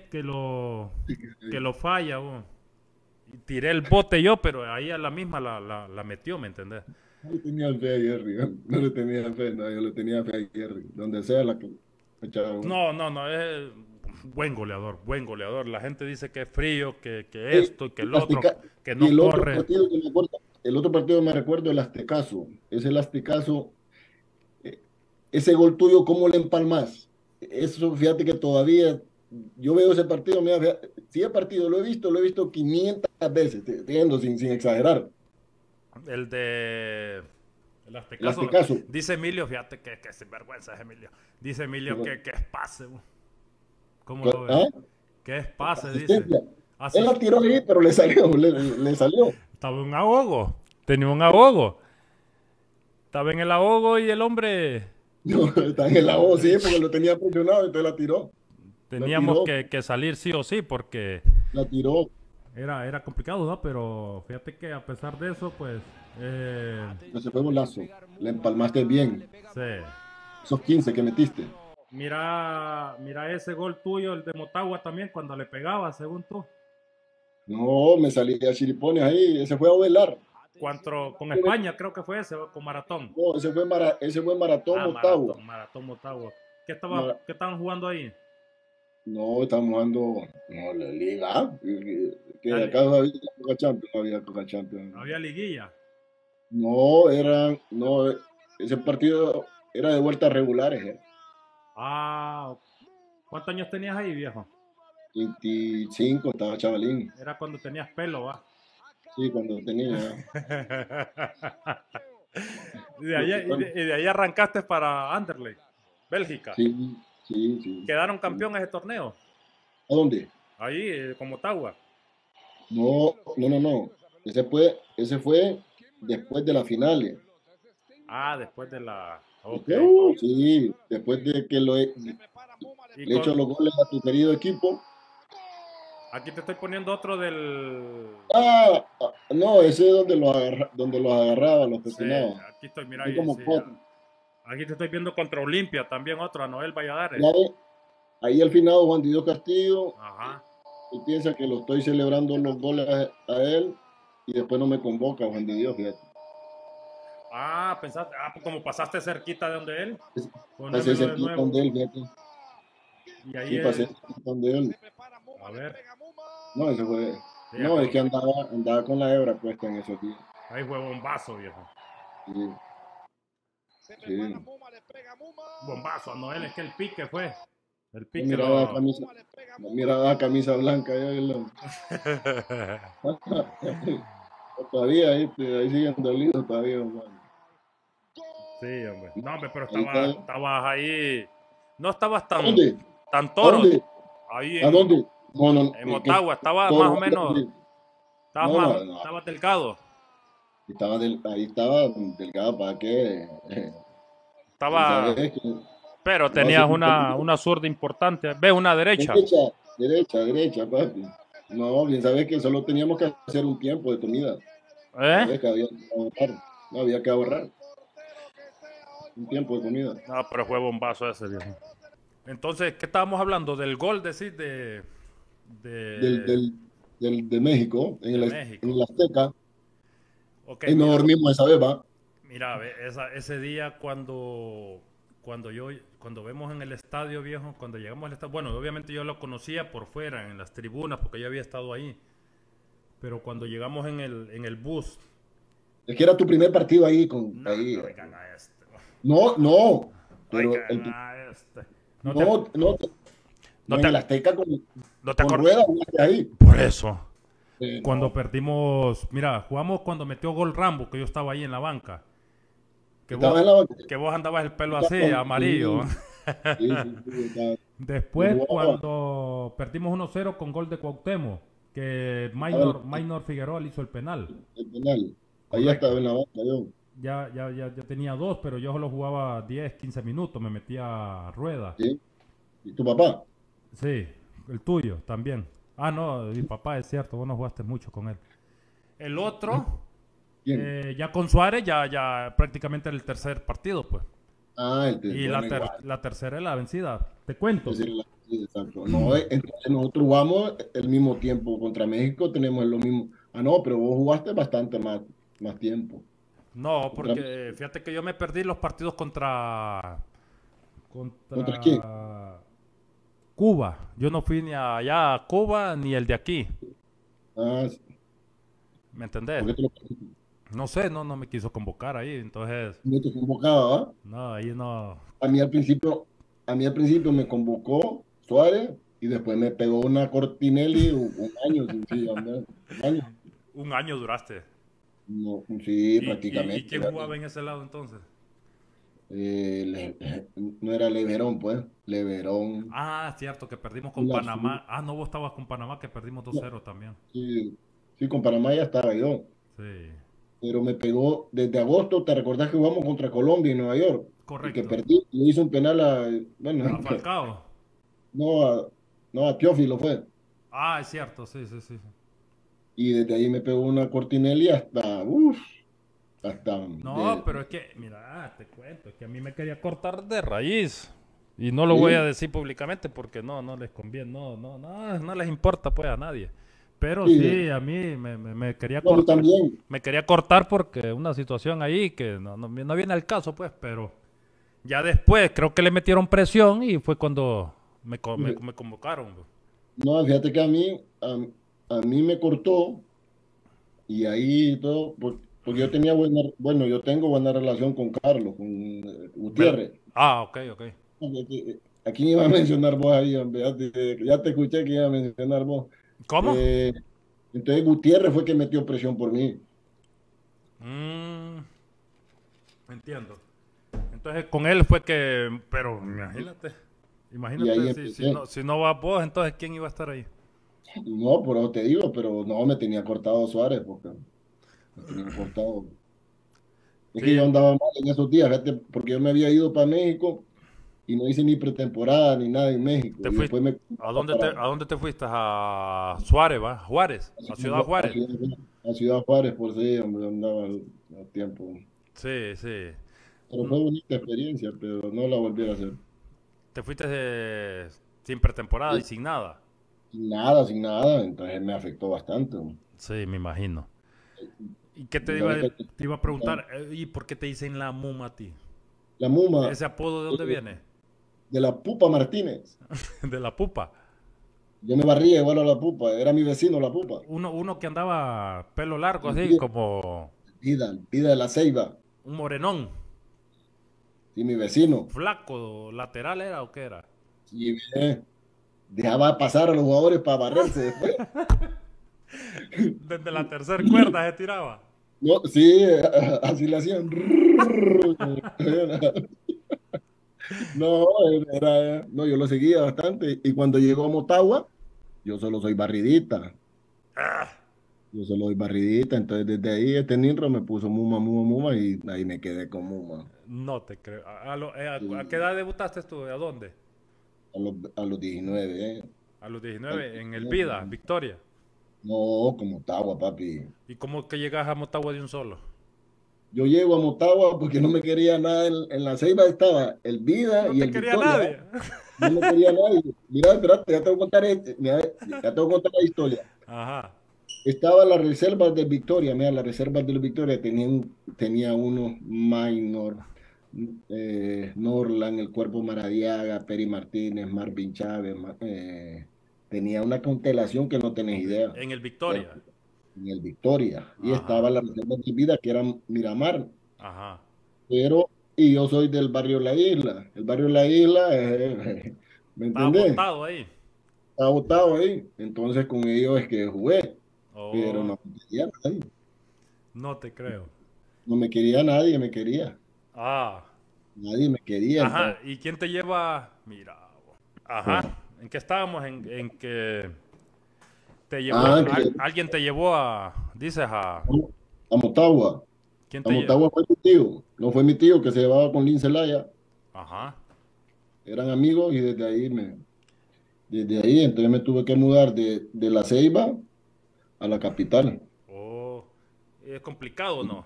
lo falla, y tiré el bote yo, pero ahí a la misma la metió, ¿me entendés? No le tenía fe a Jerry, no le tenía fe, no, yo le tenía fe a Jerry. Donde sea la que echaba uno. No, es buen goleador, buen goleador. La gente dice que es frío, que Sí, esto, que y el otro, que y no corre. el otro partido me recuerdo el Aztecaso. Ese el Aztecaso, eh, ese gol tuyo, ¿cómo le empalmas? Eso, fíjate que todavía, yo veo ese partido, mira, si el partido lo he visto 500 veces, sin exagerar. El de... El El Aztecaso. Aztecaso. Dice Emilio, fíjate que sinvergüenza es Emilio. Dice Emilio que es pase. ¿Cómo lo ves? ¿Ah? Que es pase, dice. Asistencia. Él Así, la tiró ahí, pero le salió, le salió. estaba un ahogo. Tenía un ahogo. Estaba en el ahogo y el hombre... No, está en el lado, sí, porque lo tenía presionado, entonces la tiró. La Teníamos tiró, que salir sí o sí porque la tiró. era complicado, ¿no? Pero fíjate que a pesar de eso, pues... Ese fue golazo. Le empalmaste bien. sí. Esos 15 que metiste. Mira ese gol tuyo, el de Motagua también, cuando le pegaba, según tú. No, me salí a chiripones ahí. Ese fue a Ovelar. Con España, creo que fue ese, con Maratón. No, ese fue Maratón Ah, Motagua. Maratón Motagua. Ma- ¿Qué estaban jugando ahí? no, estamos jugando. No, la Liga. Que La de li- acá no había Coca Champions. No había Coca Champions. Había liguilla. No, no, ese partido era de vueltas regulares. Ah, ¿cuántos años tenías ahí, viejo? 25, estaba chavalín. Era cuando tenías pelo, va. Sí, cuando tenía. Y de ahí arrancaste para Anderlecht, Bélgica. Sí, sí. Quedaron campeones de torneo. ¿A dónde? Ahí, con Motagua. No. Ese fue después de las finales. Ah, después de la... Ok. Sí, después de que Y le echo los goles a tu querido equipo. aquí te estoy poniendo otro del... No, ese es donde los agarraba, los Sí, petinaba. aquí estoy, mira Hay ahí, como sí. cuatro. Aquí te estoy viendo contra Olimpia, también otro, a Noel Valladares. Ya ve, ahí al final Juan Diego Castillo, Ajá. él piensa que lo estoy celebrando los goles a él y después no me convoca Juan de Dios, fíjate. Ah, pensaste, pues como pasaste cerquita de donde él, Pasé ponémelo de cerquita nuevo. donde él, fíjate. Y ahí Sí, pasé cerquita donde él. a ver, No, ese fue. sí, No, es que andaba con la hebra puesta en esos días. ahí fue bombazo, viejo. Sí, sí. Bombazo a Noel, es que el pique fue. El No pique miraba lo... camisa, no miraba camisa blanca. Todavía ahí siguen dolidos todavía, man. Sí, hombre. No, hombre, pero Ahí está. estabas ahí. No estabas ¿A dónde? tan ¿A toro. dónde? Ahí ¿A dónde? No, no, en Motagua. Estabas más todo, o menos. no. Estabas delgado. Ahí estaba delgado para que, Estaba. ¿sabes? Que Pero no hace tenías un poquito. una zurda importante. Ve una derecha. Derecha, papi. No, bien sabes que solo teníamos que hacer un tiempo de comida. ¿Eh? Sabes que había que ahorrar. No había que ahorrar un tiempo de comida. No, pero fue bombazo ese, viejo. Entonces, ¿qué estábamos hablando? Del gol, decís, Del, de, del, de México, de en México. el Azteca. Ok, Y no mira. dormimos esa vez, va. Mira, ve, ese día cuando vemos en el estadio, viejo, cuando llegamos al estadio, bueno, obviamente yo lo conocía por fuera, en las tribunas, porque yo había estado ahí, pero cuando llegamos en el bus Es que era tu primer partido ahí con No, ahí. oigan a este. No, no, pero Oigan a este. No te, no, no, no no en te, el Azteca no te con acuerdas. rueda jugaste ahí. Por eso. Cuando No, perdimos, mira, jugamos cuando metió gol Rambo, que yo estaba ahí en la banca. Que estabas vos, en la banca. que vos andabas el pelo así, Estabas- amarillo. Sí, sí, sí, sí, yo Después, jugaba, cuando perdimos 1-0 con gol de Cuauhtémoc, que estaba en Minor Figueroa le hizo el penal. el penal. Ahí ya estaba Correcto. en la banca yo. Ya tenía dos, pero yo solo jugaba 10, 15 minutos, me metía a rueda. ¿Sí? ¿Y tu papá? Sí, el tuyo también. Ah, no, mi papá es cierto, vos no jugaste mucho con él. El otro, ¿Quién? ya con Suárez, ya prácticamente era el tercer partido, pues. Ah, Y bueno, igual. la tercera es la vencida. Te cuento. Es decir, sí, exacto. No, entonces nosotros jugamos el mismo tiempo contra México, tenemos lo mismo. Ah, no, pero vos jugaste bastante más tiempo. No, ¿Contra porque fíjate que yo me perdí los partidos contra quién? contra Cuba. Yo no fui ni allá a Cuba ni el de aquí. Ah, sí. ¿Me entendés? ¿Por qué te lo perdiste? No sé, no me quiso convocar ahí. Entonces, No te convocaba, ¿ah? no, ahí no. A mí al principio, a mí al principio me convocó Suárez y después me pegó una Cortinelli un año, sí, sí, hombre, un año. Un año duraste. No, sí, ¿Y prácticamente. quién jugaba en ese lado entonces? No era Leverón, pues. Leverón. Ah, cierto, que perdimos con Una, sí, Panamá. Ah, no, vos estabas con Panamá, que perdimos 2-0 también. sí, sí, con Panamá ya estaba yo. Sí, Pero me pegó desde agosto. ¿Te recordás que jugamos contra Colombia en Nueva York? Y que correcto. perdí. Le hizo un penal bueno, A Falcao. no no a Teófilo fue. Ah, es cierto, sí, sí, sí. Y desde ahí me pegó una Cortinelli hasta, uff, hasta No, pero es que, mira, te cuento, es que a mí me quería cortar de raíz. Y no lo voy a sí, decir públicamente porque no les conviene, no les importa pues a nadie. Pero sí, sí, a mí me quería no, a mí cortar, también. me quería cortar porque una situación ahí que no viene al caso pues, pero ya después creo que le metieron presión y fue cuando me convocaron, pues. No, fíjate que a mí me cortó y ahí todo, porque yo tenía bueno, yo tengo buena relación con Carlos, con Gutiérrez. Ah, ok, ok. ¿A quién iba a mencionar vos ahí, hombre? Ya te escuché que iba a mencionar vos. ¿Cómo? Eh, entonces Gutiérrez fue que metió presión por mí. Mm, entiendo. Entonces con él fue que, pero Y ahí imagínate empecé. si no va vos, entonces ¿quién iba a estar ahí? No, por eso te digo, pero no me tenía cortado Suárez, porque me tenía cortado. Es que yo Sí, andaba mal en esos días, fíjate, porque yo me había ido para México y no hice ni pretemporada ni nada en México. te Y fuiste, después me a dónde te fuiste? A Suárez, ¿va? Juárez, a Ciudad a Juárez. Ciudad Juárez, por si donde andaba al tiempo. Sí, sí. Pero Mm, fue bonita experiencia, pero no la volviera a hacer. Te fuiste sin pretemporada y Sí, sin nada. sin nada, entonces me afectó bastante. Sí, me imagino. ¿Y qué Vos sabés que te iba a preguntar? ¿Y por qué te dicen la Muma a ti? la Muma ¿Ese apodo de dónde viene? de la Pupa Martínez, De la pupa. yo me barría igual a la Pupa, era mi vecino la Pupa. Uno que andaba pelo largo, El así como Vida de la Ceiba, un morenón. sí, mi vecino. Flaco, lateral era o qué era. Y dejaba pasar a los jugadores para barrerse después. Desde la tercera cuerda se tiraba. No, sí, así le hacían. No, no, yo lo seguía bastante. Y cuando llegó a Motagua, yo solo soy barridita. Yo solo soy barridita. Entonces, desde ahí, este Ninro me puso Muma, Muma, Muma. Y ahí me quedé con Muma. No te creo. ¿A qué Y edad debutaste tú? ¿A dónde? a los 19, ¿eh? A los A los 19, en el 19. Vida, Victoria. No, como Motagua, papi. ¿Y cómo que llegas a Motagua de un solo? Yo llego a Motagua porque no me quería nada. En la Ceiba estaba el Vida No y te el quería Victoria. nadie. No me quería nadie. Mira, espérate, ya te voy a contar, mira, ya te voy a contar la historia. Ajá. Estaba las reservas de Victoria, mira, las reservas de Victoria tenía uno Minor, Norland, el Cuerpo Maradiaga, Peri Martínez, Marvin Chávez, tenía una constelación que no tenés idea. En el Pero Victoria. en el Victoria, y estaba Ajá, la reserva de vida que era Miramar, ajá. pero, y yo soy del barrio La Isla. El barrio La Isla, ¿me Estaba entendés? botado ahí. Estaba botado ahí. Entonces con ellos es que jugué, pero Oh, no me quería nadie. no te creo. No me quería nadie, me quería. Ah, Nadie me quería. ajá. Entonces, ¿Y quién te lleva? Mira. Ajá. ¿En qué estábamos? En que te llevó, que alguien te llevó a, dices a, a Motagua. ¿quién A te llevó? Motagua fue mi tío. No fue mi tío que se llevaba con Lin Celaya. Ajá. Eran amigos y desde ahí entonces me tuve que mudar de La Ceiba a la capital. Oh, es complicado, ¿no?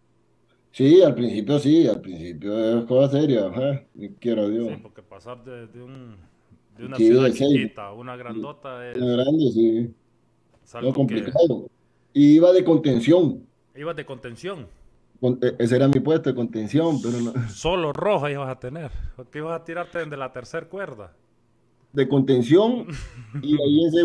Sí, al principio es cosa seria, ajá, y quiero Sí, Dios. porque pasar de una Sí, ciudad de Ceiba, chiquita a una grandota una grande, sí, es no algo que complicado. Y iba de contención, ibas de contención. ese era mi puesto de contención, pero no, Solo roja ibas a tener. Porque ibas a tirarte desde la tercera cuerda. de contención, y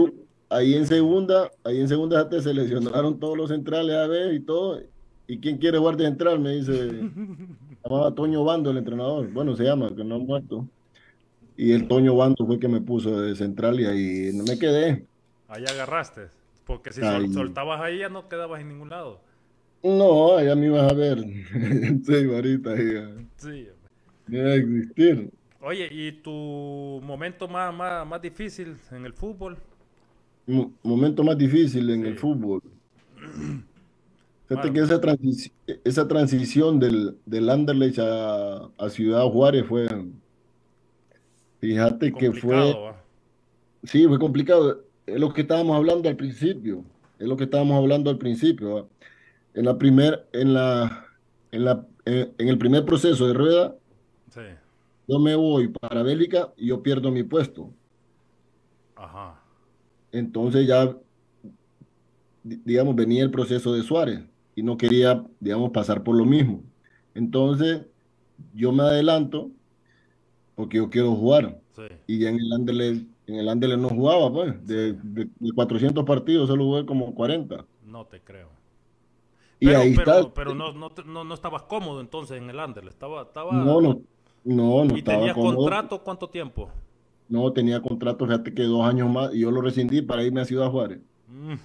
ahí en segunda ya te seleccionaron todos los centrales a ver y todo. ¿Y quién quiere jugar de central? Me dice, llamaba Toño Bando, el entrenador. Bueno, se llama, que no ha muerto. Y el Toño Bando fue el que me puso de central y ahí no me quedé. Ahí agarraste. Porque si Ahí. soltabas ahí ya no quedabas en ningún lado. No, allá me ibas a ver. Sí, ahorita Sí. iba a existir. Oye, ¿y tu momento más difícil en el fútbol? Momento más difícil en el Sí. fútbol. Fíjate Más que esa transición del Anderlecht a Ciudad Juárez fíjate que complicado, ¿va? sí, fue complicado. Es lo que estábamos hablando al principio. Es lo que estábamos hablando al principio. ¿Va? En la primer, en el primer proceso de rueda, Sí. yo me voy para Bélgica y yo pierdo mi puesto. Ajá. Entonces ya, digamos, venía el proceso de Suárez y no quería, digamos, pasar por lo mismo. Entonces, yo me adelanto porque yo quiero jugar. Sí. Y ya en el Anderlecht no jugaba, pues. Sí. De 400 partidos solo jugué como 40. No te creo. Y ahí está. Pero no estabas cómodo entonces en el Anderlecht. No, no, no ¿Y estaba tenías cómodo. contrato cuánto tiempo? No tenía contrato, fíjate que 2 años más y yo lo rescindí para irme a Ciudad Juárez. Mm.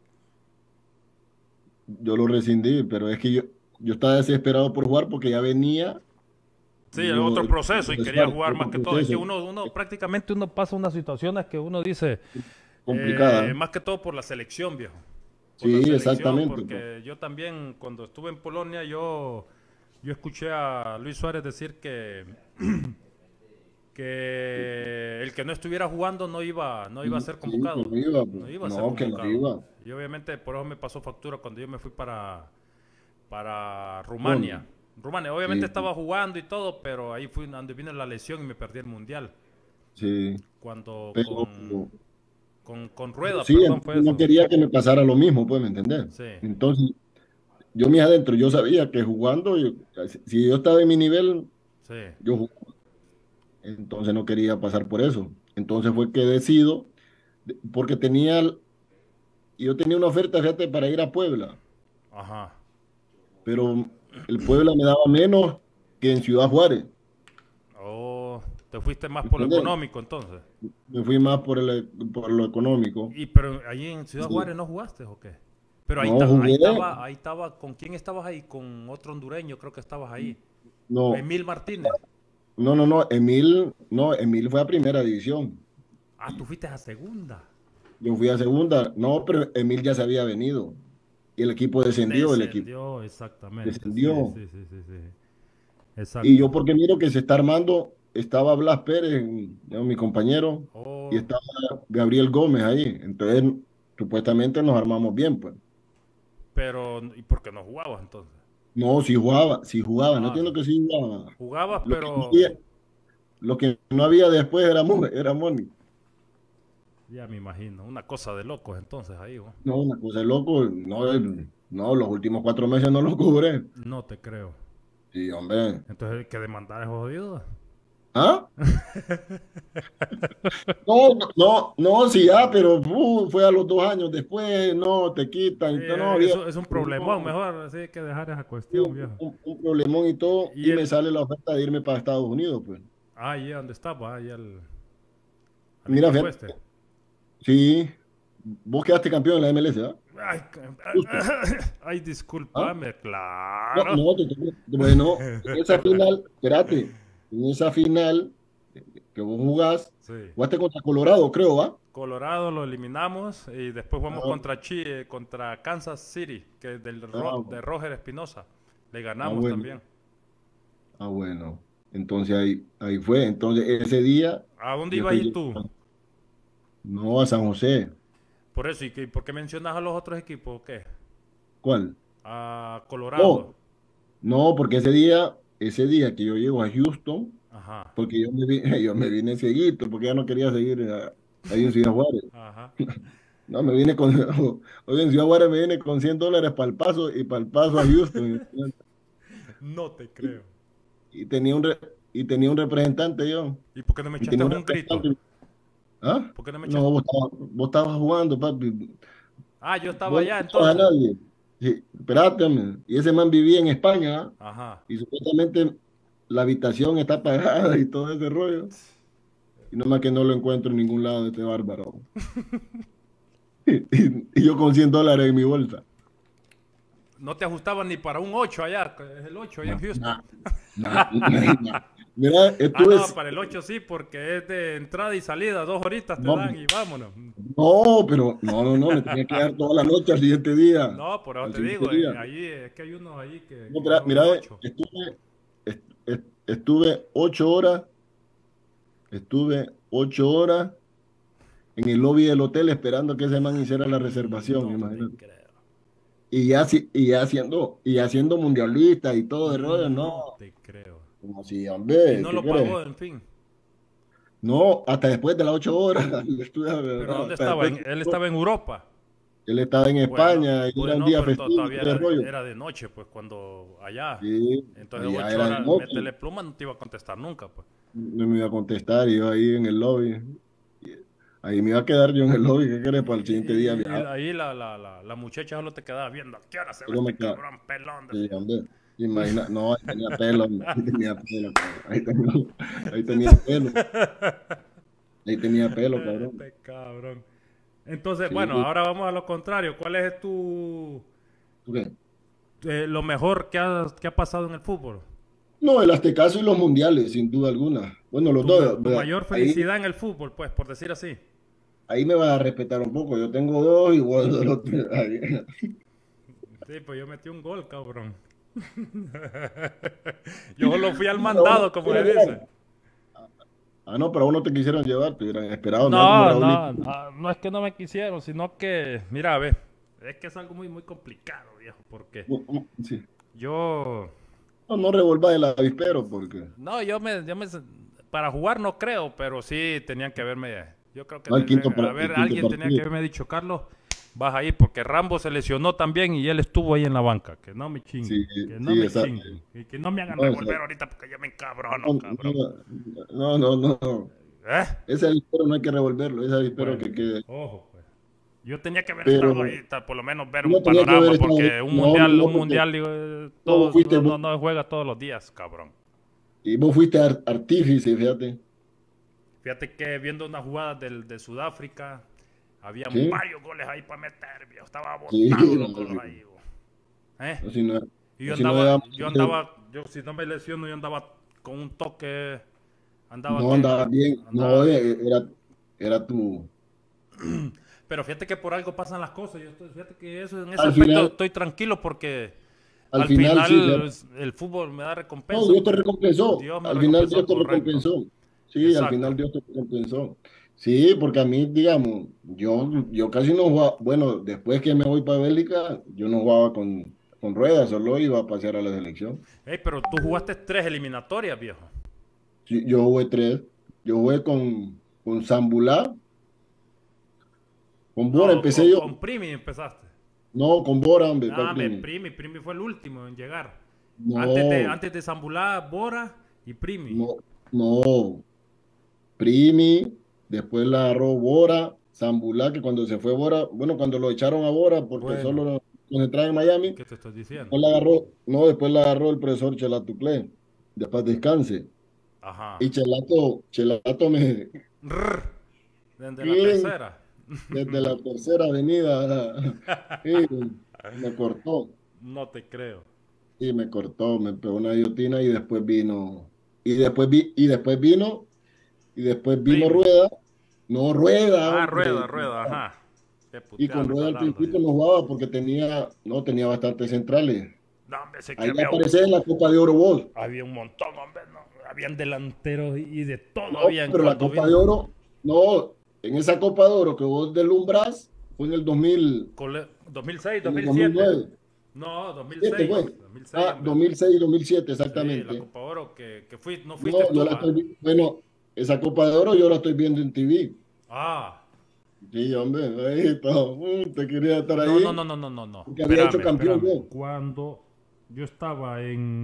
Yo lo rescindí, pero es que yo estaba desesperado por jugar porque ya venía Sí, el otro proceso y de quería Suárez, jugar más otro que todo. Es que proceso uno prácticamente uno pasa unas situaciones que uno dice, complicada. más que todo por la selección, viejo. Por la Sí, selección, exactamente, pues. porque yo también cuando estuve en Polonia, yo escuché a Luis Suárez decir que el que no estuviera jugando no iba a ser Sí, que convocado. no iba, No pues. iba a ser No, que no convocado. iba. Y obviamente por eso me pasó factura cuando yo me fui para Rumania. Bueno, Rumania, obviamente sí, estaba jugando y todo, pero ahí fue donde vino la lesión y me perdí el mundial. sí, Cuando pero con Rueda, sí, perdón, fue entonces no eso. quería que me pasara lo mismo, pues, ¿me entendés? Sí, Entonces, yo mis adentro, yo sabía que jugando, si yo estaba en mi nivel, sí. yo jugaba. Entonces no quería pasar por eso. Entonces fue que decido, porque yo tenía una oferta, fíjate, para ir a Puebla, Ajá. pero el Puebla me daba menos que en Ciudad Juárez, Oh, te fuiste más por lo ¿entendés? económico entonces. Me fui más por lo económico. Pero ahí en Ciudad Juárez Sí. no jugaste o qué? Pero ahí, No jugué, ahí estaba, ¿con quién estabas ahí? Con otro hondureño, creo que estabas ahí. no, Emil Martínez. no, no, Emil fue a primera división. Ah, tú fuiste a segunda. Yo fui a segunda, no, pero Emil ya se había venido y el equipo Descendió, exactamente. Sí, descendió. sí, sí, sí, sí. Y Exacto. yo porque miro que se está armando, estaba Blas Pérez, ¿no? Mi compañero, y Oh, estaba Gabriel Gómez ahí. Entonces, supuestamente nos armamos bien, pues. pero, ¿y por qué no jugabas entonces? No, sí jugaba, no Ah, entiendo que sí jugaba. jugabas, Lo que no pero había, lo que no había después era Money. ya me imagino. Una cosa de locos entonces ahí, ¿no? No, una cosa de loco, no, no, los últimos 4 meses no los cobré. No te creo. Sí, hombre. Entonces, que demandar es jodido. ¿Ah? No, no, no, sí, ya, pero fue a los 2 años después, no, te quitan, Sí, y todo, no, viejo, eso es un problemón, no, mejor así hay que dejar esa sí, cuestión, viejo. un problemón y todo, Y y me el, sale la oferta de irme para Estados Unidos, pues. ahí donde estaba, ahí al Mira, equipo fíjate, este. sí, vos quedaste campeón en la MLS, ¿ah? Ay, Justo, ay, ¿ah? discúlpame, No, claro. no, bueno, en esa final, espérate, en esa final que vos Sí. jugaste contra Colorado, creo, ¿va? Colorado lo eliminamos y después jugamos Ah, contra contra Kansas City, que es ah, de Roger Espinosa. Le ganamos bueno, también. bueno. Entonces ahí fue. Entonces ese día ¿A dónde yo ibas ahí estoy tú? no a San José. Por eso, ¿y por qué mencionas a los otros equipos? ¿O qué? ¿Cuál? A No, Colorado. no, porque ese día que yo llego a Houston, Ajá, porque yo me vine cieguito, porque ya no quería seguir ahí en Ciudad Juárez. ajá. No, me vine con, oye, en Ciudad Juárez me vine con $100 para el paso y para el paso a Houston. No te Y, creo. y tenía un representante yo. ¿Y por qué no me Y echaste tenía un un grito? representante. ¿Ah? ¿Por qué no me No, echaste? vos estabas jugando, papi. Ah, yo estaba Vos no allá escuchabas a entonces. nadie. Sí, espérate, hombre. Y ese man vivía en España, ¿ah? Ajá. Y supuestamente la habitación está pagada y todo ese rollo. Y nomás que no lo encuentro en ningún lado de este bárbaro. Y yo con $100 en mi bolsa. No te ajustabas ni para un 8 allá, que es el 8 allá en Nah, Houston. nah, nah, nah. Mira, Ah, no, para el 8 sí, porque es de entrada y salida, 2 horitas te no, dan y vámonos. no, pero no, me tenía que dar toda la noche al siguiente día. No, por eso Al te siguiente digo, día. ahí es que hay unos ahí No, que mira, son mira, el 8. estuve 8 horas, en el lobby del hotel esperando que ese man hiciera la reservación, No te imagínate. creo. Y ya haciendo mundialista y todo el rollo, no. No te creo. Como así, Y hombre, no ¿qué lo crees? pagó, en fin. No, hasta después de las 8 horas. Pero ¿dónde Hasta estaba? después. Él estaba en Europa. Él estaba en Bueno, España y pues era un no, día pero festivo y todavía todo el rollo. era de noche, pues cuando allá. Sí, Entonces allá ocho era de horas, noche. métele pluma, no te iba a contestar nunca, pues. No me iba a contestar y yo ahí en el lobby. Ahí me iba a quedar yo en el lobby. ¿Qué querés? Para el siguiente día Y viajar. ahí la muchacha solo te quedaba viendo. ¿A qué hora se va Solo este me quedaba. cabrón pelón? Sí, Decía. hombre. Imagina, no, ahí tenía pelo, hombre, ahí tenía pelo, cabrón. Ahí tenía pelo, ahí tenía pelo, cabrón. Este cabrón. Entonces, bueno, Sí, ahora vamos a lo contrario. ¿Cuál es ¿tú qué? lo mejor que ha pasado en el fútbol? No, el Aztecaso y los mundiales, sin duda alguna. Bueno, los dos, Tu ¿verdad? mayor Ahí, felicidad en el fútbol, pues, por decir así. ahí me vas a respetar un poco. Yo tengo dos y vos solo ahí. Sí, pues yo metí un gol, cabrón. Yo solo fui al No, pero uno mandado, te como quiere se dice. llevar. Ah, no, pero a uno te quisieron llevar, te hubieran esperado, no como No, Raúl. no, no, no es que no me quisieron, sino que, mira, ve, es que es algo muy, muy complicado, viejo, porque Sí. yo, No, no revolvás el avispero porque no, para jugar no creo, pero sí tenían que haberme, yo creo que, no, a ver, el quinto alguien tenía que partido. haberme dicho, Carlos, vas ahí, porque Rambo se lesionó también y él estuvo ahí en la banca, que no me Sí, chinguen, que no sí, me exacto. chinguen, y que no me hagan No, revolver ahorita porque yo me encabrono, no, cabrón. no. ¿Eh? Ese avispero no hay que revolverlo, ese avispero Bueno, que quede. ojo, pues. Yo tenía que haber estado Pero ahí, por lo menos ver un no tenía que haber panorama, estado. porque No, no, no, un porque mundial, digo, no, vos todos, fuiste, no juega todos los días, cabrón. y vos fuiste artífice, fíjate. Fíjate que viendo una jugada de Sudáfrica, habían Sí, varios goles ahí para meter, viejo. Estaba sí, botado los goles así, ahí, bo. ¿Eh? así no, Y así no debamos hacer. yo si no me lesiono, yo andaba con un toque, andaba No que, andabas bien, no, andaba, era tu. pero fíjate que por algo pasan las cosas. Fíjate que eso, en ese Al aspecto final, estoy tranquilo porque al al final sí, final fíjate. el fútbol me da No, recompensa, Dios te pues. recompensó. Dios me Al final recompensó, Dios te correcto. recompensó. Sí, al Exacto. final Dios te recompensó. Sí, porque a mí, digamos, yo casi no jugaba, bueno, después que me voy para Bélgica, yo no jugaba con ruedas, solo iba a pasear a la selección. Ey, pero tú jugaste 3 eliminatorias, viejo. Sí, yo jugué tres. Yo jugué con Zambulá, con Bora No, empecé yo. con Primi empezaste. No, con Bora, hombre, ¿cuál Ah, primi? Primi fue el último en llegar. No, Antes de Zambulá, Bora y Primi. no, no. Primi, después la agarró Bora, Zambulá, que cuando se fue Bora, bueno, cuando lo echaron a Bora porque Bueno, solo nos entraba en Miami, ¿qué te estoy diciendo? después la agarró, no, después la agarró el profesor Chelatuclé, después descanse. Ajá. Y Chelato me, Rrr, desde la clean, tercera. desde la tercera avenida, y me cortó, No te creo. y me cortó, me pegó una guillotina y después vino, y después vino Primi. Rueda, no Rueda, Ah, hombre. rueda, rueda, ajá. Qué Y puteada con me está Rueda al dando ya. principio no jugaba porque tenía bastantes centrales. No, hombre, sé que Ahí aparece en la Copa de Oro vos. había un montón, hombre. No, habían delanteros y de todo No, habían pero la cuando Copa de vino. Oro, no, en esa Copa de Oro que vos deslumbrás fue en el 2000, 2006, en el 2007. 2009. No, ¿Siete 2006. fue? 2006, Ah, hombre. 2006, 2007, Sí, la exactamente. Copa Oro que no fuiste No, yo tú, la ¿va? bueno, esa Copa de Oro yo la estoy viendo en TV. Ah. Sí, hombre, ahí está. Te quería estar No, no, ahí no, no, no, no, no. porque había hecho Espérame, campeón espérame. yo. Cuando yo estaba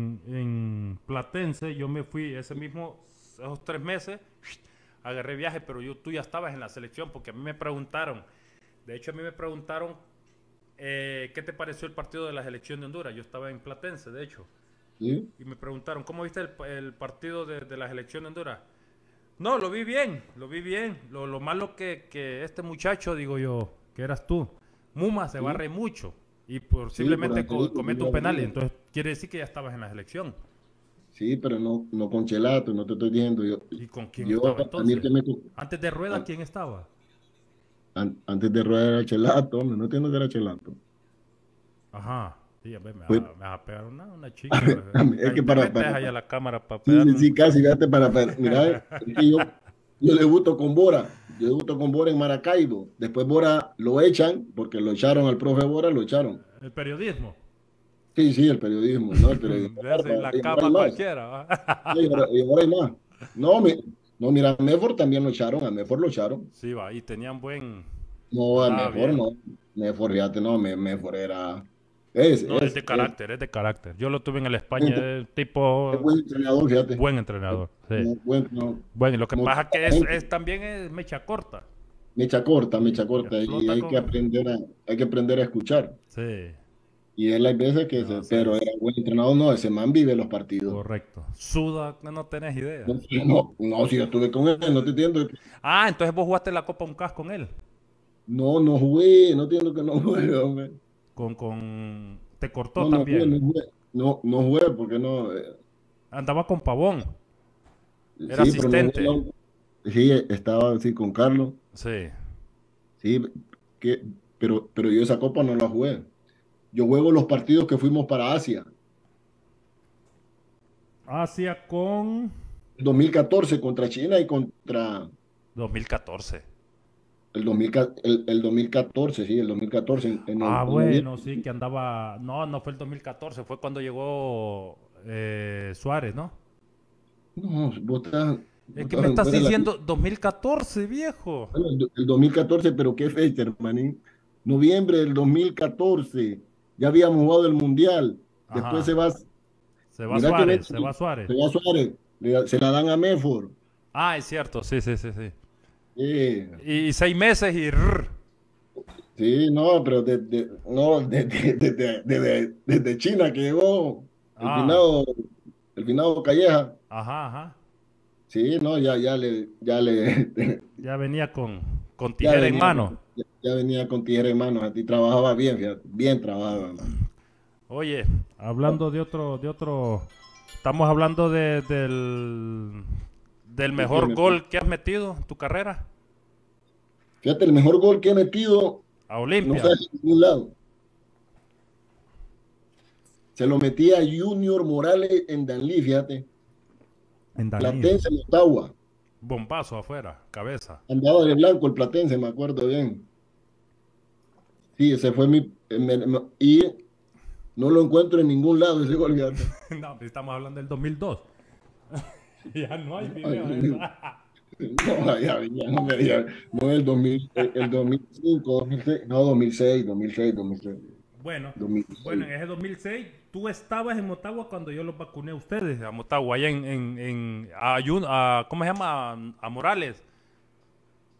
en Platense, yo me fui esos 3 meses, agarré viaje, pero tú ya estabas en la selección, porque a mí me preguntaron, de hecho a mí me preguntaron, ¿qué te pareció el partido de la selección de Honduras? Yo estaba en Platense, de hecho, ¿Sí? y me preguntaron, ¿cómo viste el partido de la selección de Honduras? No, lo vi bien, lo vi bien. Lo malo que este muchacho, digo yo, que eras tú, Muma se Sí, barre mucho y sí, por posiblemente Angelito, comete un penal y entonces quiere decir que ya estabas en la selección. sí, pero no con Chelato, no te estoy diciendo. Yo, ¿Y con quién yo estaba a mí el entonces? que me, Antes de Rueda, an- ¿quién estaba? antes de Rueda era Chelato, hombre, no entiendo que era Chelato. Ajá. Sí, a ver, Pues, me vas a pegar una chinga. es que Te metes ahí a la cámara para sí, sí, pegarme. sí, casi, fíjate, mira, es que yo debuto con Bora, yo debuto con Bora en Maracaibo, después Bora lo echan, porque lo echaron al profe Bora, lo echaron. El periodismo. Sí, sí, el periodismo, ¿no? El periodismo. De eso y la Y ahora hay cama más. cualquiera. ¿Va? Y ahora hay más. No, no, mira, a Mefor también lo echaron, a Mefor lo echaron. Sí, va, y tenían No, a andaba Mefor bien. no. Mefor, fíjate, no, Mefor era. Es, No, es es, de es, carácter, es de carácter. Yo lo tuve en el España, es es tipo buen entrenador, fíjate. buen entrenador. Sí. No, Bueno, y lo que pasa motiva es que a la gente. también es mecha corta. Mecha Sí, corta, y explota hay que con... aprender a escuchar. Sí, Y él hay veces que no, pero era buen entrenador, no, ese man vive los partidos. correcto. Suda, no tenés idea. No, no, si yo estuve con él, no te entiendo. Ah, entonces vos jugaste la Copa Uncas con él. No, no jugué, no entiendo que no jugué, hombre. Te cortó No, no jugué, también. no jugué. No, no jugué porque no. Andaba con Pavón. Era Sí, pero no jugué. asistente. Sí, estaba así con Carlos. Sí. Sí, que, pero yo esa copa no la jugué. Yo juego los partidos que fuimos para Asia. Asia con 2014 contra China y contra 2014. el 2014, sí, el 2014 Ah, en bueno, noviembre. sí, que andaba... No, no fue el 2014, fue cuando llegó Suárez, ¿no? No, Es vos que me estás estás fuera de la. diciendo 2014, viejo. Bueno, el 2014, pero qué fecha, hermanín. Noviembre del 2014. Ya habíamos jugado el Mundial. Después Ajá. se va. Se va Mira que Suárez, Messi, se va Suárez. se va Suárez. Se la dan a Medford. Ah, es cierto, sí, sí, sí, sí. Eh, Y 6 meses y... rrr. sí, no, pero no, desde China que llegó el Ah, finado, el finado Calleja. ajá, ajá. Sí, no, ya le, Ya venía con ya tijera en venía, mano. ya venía con tijera en manos. A ti trabajaba bien, fíjate, bien trabajaba, hermano. Oye, hablando estamos hablando del ¿De qué mejor me- gol que has metido en tu carrera. Fíjate, el mejor gol que he metido A no Olimpia, fue a ningún lado. Se lo metí a Junior Morales en Danlí, fíjate. en Danlí. Platense, Motagua. Bombazo afuera, cabeza. Andaba de blanco el Platense, me acuerdo bien. Sí, ese fue y no lo encuentro en ningún lado ese gol, fíjate. No, estamos hablando del 2002. Ya no hay video de eso. Ay, no, no el 2000, el 2005, 2006, no, 2006, 2006, 2006, Bueno, bueno, 2006. en ese 2006 tú estabas en Motagua cuando yo los vacuné a ustedes, a Motagua, allá ¿cómo se llama? A Morales.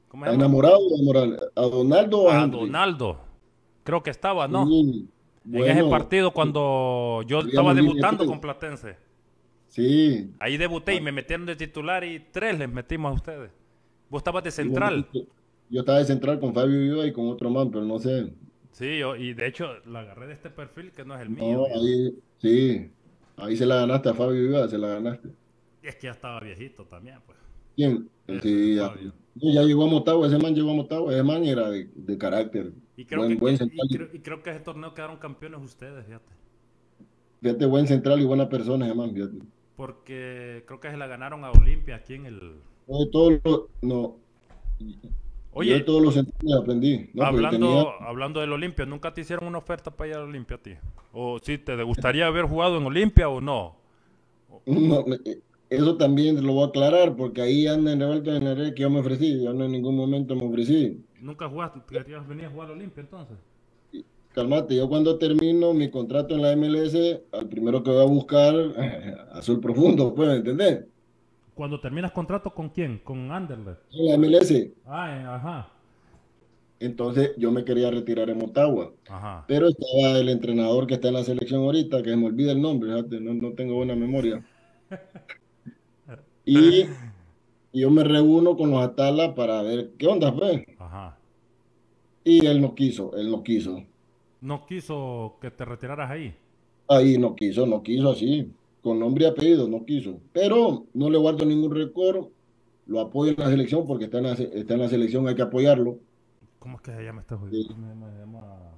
¿Cómo se ¿A llama? enamorado o a Morales? ¿A Donaldo o a A Henry? Donaldo. Creo que estaba, ¿no? Sí, En ese bueno, partido cuando yo estaba habíamos línea debutando con 3. Platense. Sí. Ahí debuté y Ah, me metieron de titular y 3 les metimos a ustedes. Vos estabas de y vos central. metiste- yo estaba de central con Fabio Viva y con otro man, pero no sé. Sí, y de hecho la agarré de este perfil que no es el mío. No, ahí, sí. Ahí se la ganaste a Fabio Viva, se la ganaste. Y es que ya estaba viejito también, pues. ¿Quién? Ese Sí, ya, Fabio. ya llegó a Motagua, ese man llegó a Motagua, ese man era de carácter. Y creo Buen, buen central. y creo que ese torneo quedaron campeones ustedes, fíjate. Fíjate, buen central y buena persona, ese man, fíjate. Porque creo que se la ganaron a Olimpia aquí en el... Yo de todos los, no, yo de Oye, todos los centrales aprendí, ¿no? Porque tenía, hablando del Olimpia, ¿nunca te hicieron una oferta para ir al Olimpia a ti? ¿O si te gustaría haber jugado en Olimpia o no? no, eso también lo voy a aclarar, porque ahí anda en revuelta en el que yo me ofrecí, yo no en ningún momento me ofrecí. ¿Nunca jugaste? ¿Querías venir a jugar al Olimpia entonces? Calmate, yo cuando termino mi contrato en la MLS, al primero que voy a buscar, azul profundo, pues, ¿me entendés? Cuando terminas contrato, ¿con quién? ¿Con Anderlecht? En la MLS. Ah, ajá. Entonces yo me quería retirar en Motagua, Ajá. pero estaba el entrenador que está en la selección ahorita, que se me olvida el nombre, fíjate, no, no tengo buena memoria. Y yo me reúno con los Atala para ver qué onda, pues. Ajá. Y él no quiso, él no quiso. No quiso que te retiraras ahí. Ahí no quiso, no quiso así, con nombre y apellido, no quiso. Pero no le guardo ningún récord, lo apoyo en la selección porque está en la selección, hay que apoyarlo. ¿Cómo es que se llama este juego? Eh, Se llama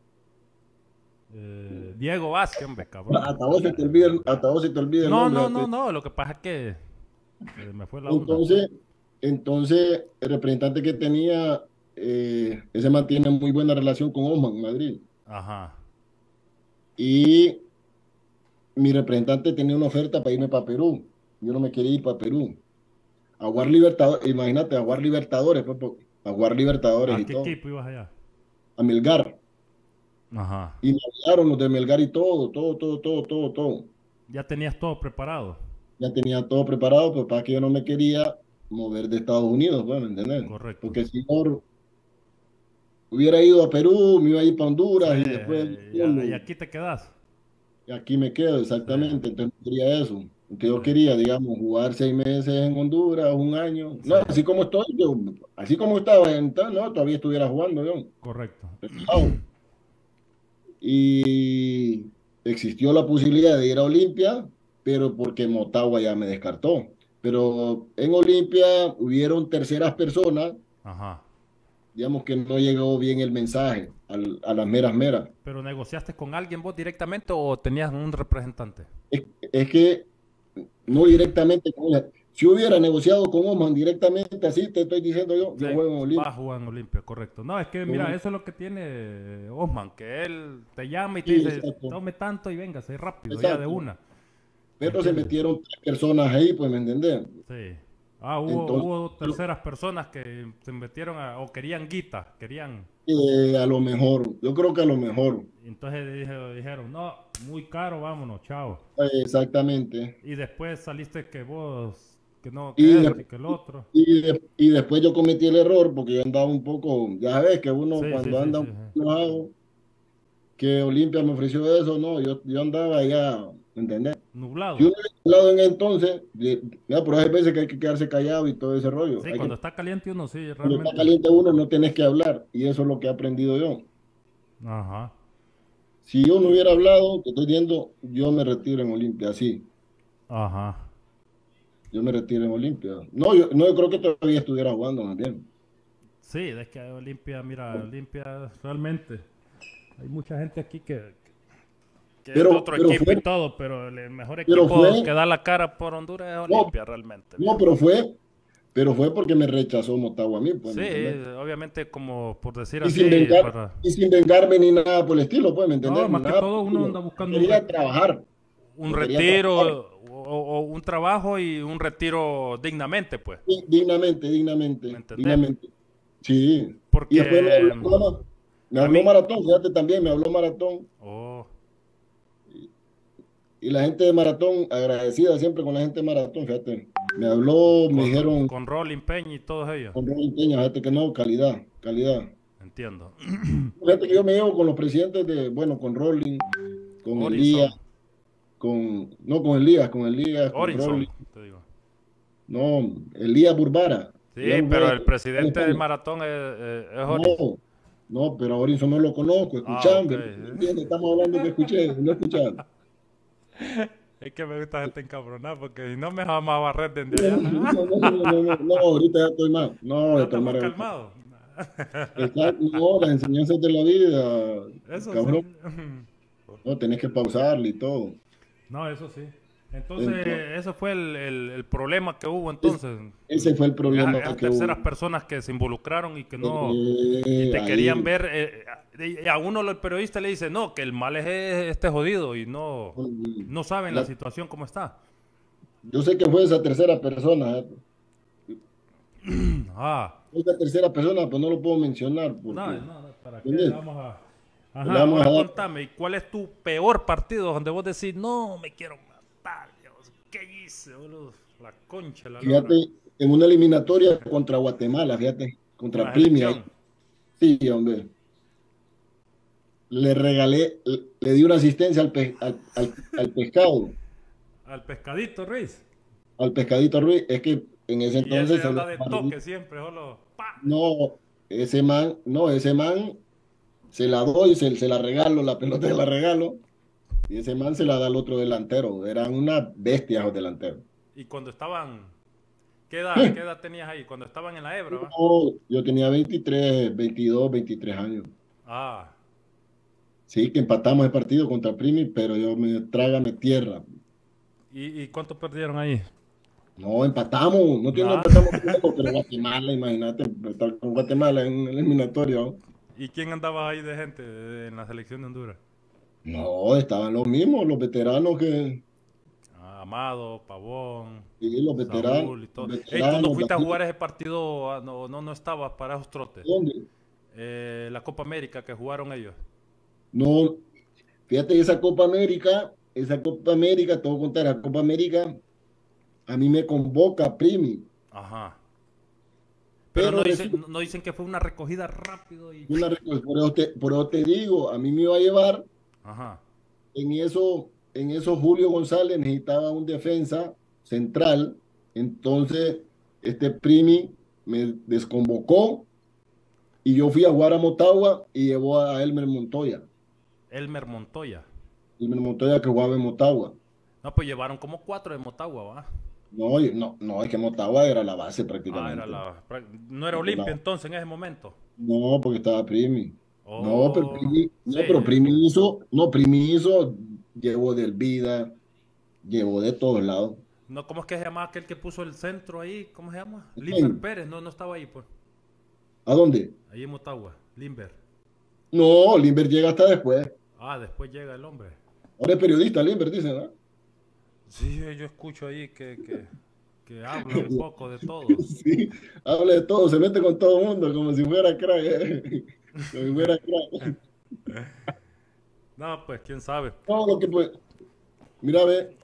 Diego Vázquez, hombre, cabrón. hasta vos se te olvida el No, nombre. no, no, no. Lo que pasa es que se me fue la onda. Entonces, entonces, el representante que tenía, ese mantiene muy buena relación con Osman, Madrid. Ajá. Y mi representante tenía una oferta para irme para Perú. Yo no me quería ir para Perú. A jugar Libertadores, imagínate, a jugar Libertadores, pues, a jugar Libertadores ¿A y qué todo. equipo ibas allá? A Melgar. Ajá. Y me hablaron los de Melgar y todo, todo, todo, todo, todo, todo. Ya tenías todo preparado. Ya tenía todo preparado, pero para que yo no me quería mover de Estados Unidos, bueno, ¿entendés? Correcto. Porque si no hubiera ido a Perú, me iba a ir para Sí, Honduras y después y aquí te quedas. y aquí me quedo Sí. exactamente. Entonces no quería eso. Porque yo Sí. quería, digamos, jugar 6 meses en Honduras, un año. Sí. No, así como estoy, yo, así como estaba, no, todavía estuviera jugando yo. Correcto. Relajado. Y existió la posibilidad de ir a Olimpia, pero porque Motagua ya me descartó. Pero en Olimpia hubieron terceras personas, Ajá. digamos que no llegó bien el mensaje a las meras meras. ¿Pero negociaste con alguien vos directamente o tenías un representante? Es que no directamente con ella. Si hubiera negociado con Oman directamente, así te estoy diciendo yo, Sí, yo juego en va Olimpia. a jugar en Olimpia, correcto. No, es que mira, Con- eso es lo que tiene Osman, que él te llama y te Sí, dice, exacto, tome tanto y véngase rápido, ya de exacto. una. ¿Me Pero se entiendes? metieron 3 personas ahí, pues, ¿me entendés? Sí. Ah, Entonces, hubo terceras personas que se metieron o querían guita, querían. a lo mejor, yo creo que a lo mejor, Y entonces dijeron, no, muy caro, vámonos, chao. exactamente. Y después saliste que vos, que no, Y, que esto de- y que el otro. y después yo cometí el error porque yo andaba un poco, ya sabes que uno Sí, sí, cuando sí, anda sí, un sí. poco enojado, que Olimpia me ofreció eso, no, yo andaba ya, ¿me entendés? Si Nublado. uno hubiera hablado en entonces, ya, pero hay veces que hay que quedarse callado y todo ese rollo. Sí, cuando está caliente uno, sí, Cuando está realmente. caliente uno no tenés que hablar y eso es lo que he aprendido yo. Ajá, Si yo no hubiera hablado, te estoy diciendo, yo me retiro en Olimpia, así, ajá. yo me retiro en Olimpia. No, yo creo que todavía estuviera jugando más bien. Sí, es que Olimpia, mira, Olimpia realmente. Hay mucha gente aquí que es de Pero, otro pero equipo y fue, todo, pero el mejor pero equipo que fue, da la cara por Honduras es no, Olimpia, realmente, no, viejo. pero fue porque me rechazó Motagua a mí, pues, Sí, ¿me entendés? obviamente como por decir Y sin así, vengar, para... y sin vengarme ni nada por el estilo, pues, ¿me No, entendés? más que Nada por todo el uno anda estilo. Yo buscando quería trabajar, un yo quería trabajar retiro o un trabajo y un retiro dignamente, pues. dignamente, ¿Me dignamente, entendés? dignamente. Sí. Y Porque después me a habló mí... Maratón, fíjate también, me habló Maratón. Oh, Y la gente de Maratón, agradecida siempre con la gente de Maratón, fíjate. Me habló, me Con, dijeron, con Rolling Peña y todos ellos. con Ronald Peña, fíjate que no, calidad, calidad. Entiendo. Fíjate que yo me llevo con los presidentes de, bueno, con Rolling, con Elías, Horizon. no con Elías, con Horizon, Rolling, te digo. no, Elías Burbara, Sí, Elías pero Burbara, el está en presidente del España. maratón es Horizon. No, no, pero a Orinzo no lo conozco, Ah, ok. escuchame, ¿me entiendes? Estamos hablando que escuché, no escuchado. Es que me gusta gente encabronada porque si no me va a barrer desde No, allá. no, no, no, no, no, no, ahorita ya estoy más, no, Ya estoy estás más más relajado. calmado. Exacto, no, las enseñanzas de la vida, Eso cabrón, sí. no, tenés que pausarle y todo. No, eso sí. Entonces, Entonces, ese fue el problema que hubo entonces. ese fue el problema Esas que hubo. terceras personas que se involucraron y que no, y te querían Ahí, ver, y a uno el periodista le dice, no, que el mal es este jodido y no saben la la- situación como está. yo sé que fue esa tercera persona, Ah, esa tercera persona, pues no lo puedo mencionar no, porque, no, no, ¿para qué le ¿entiendes? vamos a...? Le Ajá, vamos a ahora dar, contame, ¿y cuál es tu peor partido donde vos decís, no, me quiero matar, Dios, ¿qué hice, boludo? La concha, la lora. fíjate, en una eliminatoria contra Guatemala, fíjate, Con contra la Primi, ahí, selección, sí, hombre, le regalé, le di una asistencia al pescado, al pescadito, Ruiz. al pescadito Ruiz, es que en ese Y ese entonces salió anda de toque siempre, solo, pa. no, ese man se la doy, se la regalo, la pelota se la regalo, y ese man se la da al otro delantero, eran una bestia los delanteros. Y cuando estaban, qué edad tenías ahí? Cuando estaban en la Ebra, ¿va? No, yo tenía 23, 22, 23 años. Ah, Sí, que empatamos el partido contra Primi, pero yo me trágame tierra. y cuánto perdieron ahí? No, empatamos, no tiene no Nada. empatamos, pero Guatemala, imagínate, empatar con Guatemala en el eliminatorio. ¿No? ¿Y quién andaba ahí de gente en la selección de Honduras? No, estaban los mismos, los veteranos Ah, Amado, Pavón, sí, Saúl y los todo. Ey, tú no veteranos, fuiste a David, jugar ese partido, no estabas para esos trotes. ¿dónde? La Copa América que jugaron ellos. No, fíjate, esa Copa América, te voy a contar, la Copa América, a mí me convoca Primi, Ajá. Pero pero no dicen que fue una recogida rápido y... por eso te digo, a mí me iba a llevar. Ajá. En eso Julio González necesitaba un defensa central, entonces este Primi me desconvocó y yo fui a jugar a Motagua y llevó a Elmer Montoya. Elmer Montoya. Elmer Montoya que jugaba en Motagua. No, pues llevaron como cuatro de Motagua, ¿va? No, no, no, es que Motagua era la base Ah, era prácticamente. no era Era Olimpia la- entonces en ese momento. no, porque estaba Primi. No, pero Oh, Primi, sí, no, pero es que... Primi hizo, llevó del Vida, llevó de todos lados. No, ¿cómo es que se llama aquel que puso el centro ahí? ¿Cómo se llama? Limber ¿Quién? Pérez, no estaba ahí, pues. ¿A dónde? Ahí en Motagua, Limber. No, Limber llega hasta después. Ah, después llega el hombre. Ahora es periodista, Limber, dicen, ¿no? Sí, yo escucho ahí que habla un poco de todo. Sí, habla de todo, se mete con todo el mundo como si fuera crack, como si fuera crack. No, pues quién sabe. No, lo que pues, mira, ve,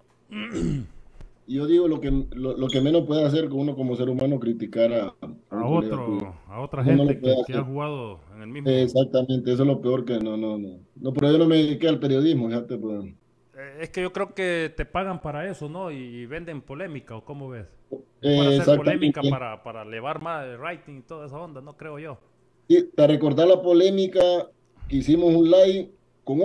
yo digo lo que menos puede hacer con uno como ser humano criticar a un colega tuyo. A otra Eso no gente lo puede que ha hacer. jugado en el mismo. Exactamente, eso es lo peor que no, no, no. No, pero yo no me dediqué al periodismo, fíjate, pues. Es que yo creo que te pagan para eso, ¿no? Y venden polémica, ¿o cómo ves? Es para hacer polémica, Exactamente. para elevar más el rating y toda esa onda, no creo yo. Y te recordar la polémica que hicimos un live con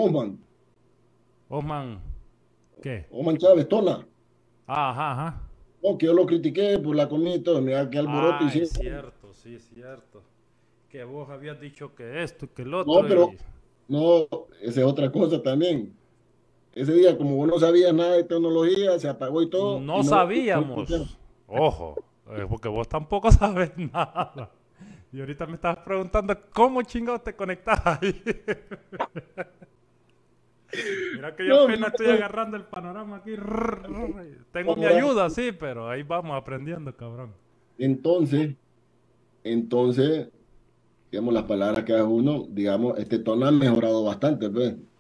Osman, ¿qué? Oman Chávez, Tona. Ah, ajá, ajá. No, que yo lo critiqué por la comida y todo. Mira qué alboroto Ah, es hicieron. cierto, sí, es cierto. Que vos habías dicho que esto y que el No, otro pero y no, esa es otra cosa también. Ese día, como vos no sabías nada de tecnología, se apagó y todo, no y no. sabíamos. Ojo, porque vos tampoco sabes nada. Y ahorita me estabas preguntando cómo chingados te conectas ahí. Mira que yo No, apenas estoy agarrando el panorama aquí. Tengo mi ayuda, sí, pero ahí vamos aprendiendo, cabrón. entonces, digamos, las palabras que hace uno, digamos, este tono ha mejorado bastante, pues.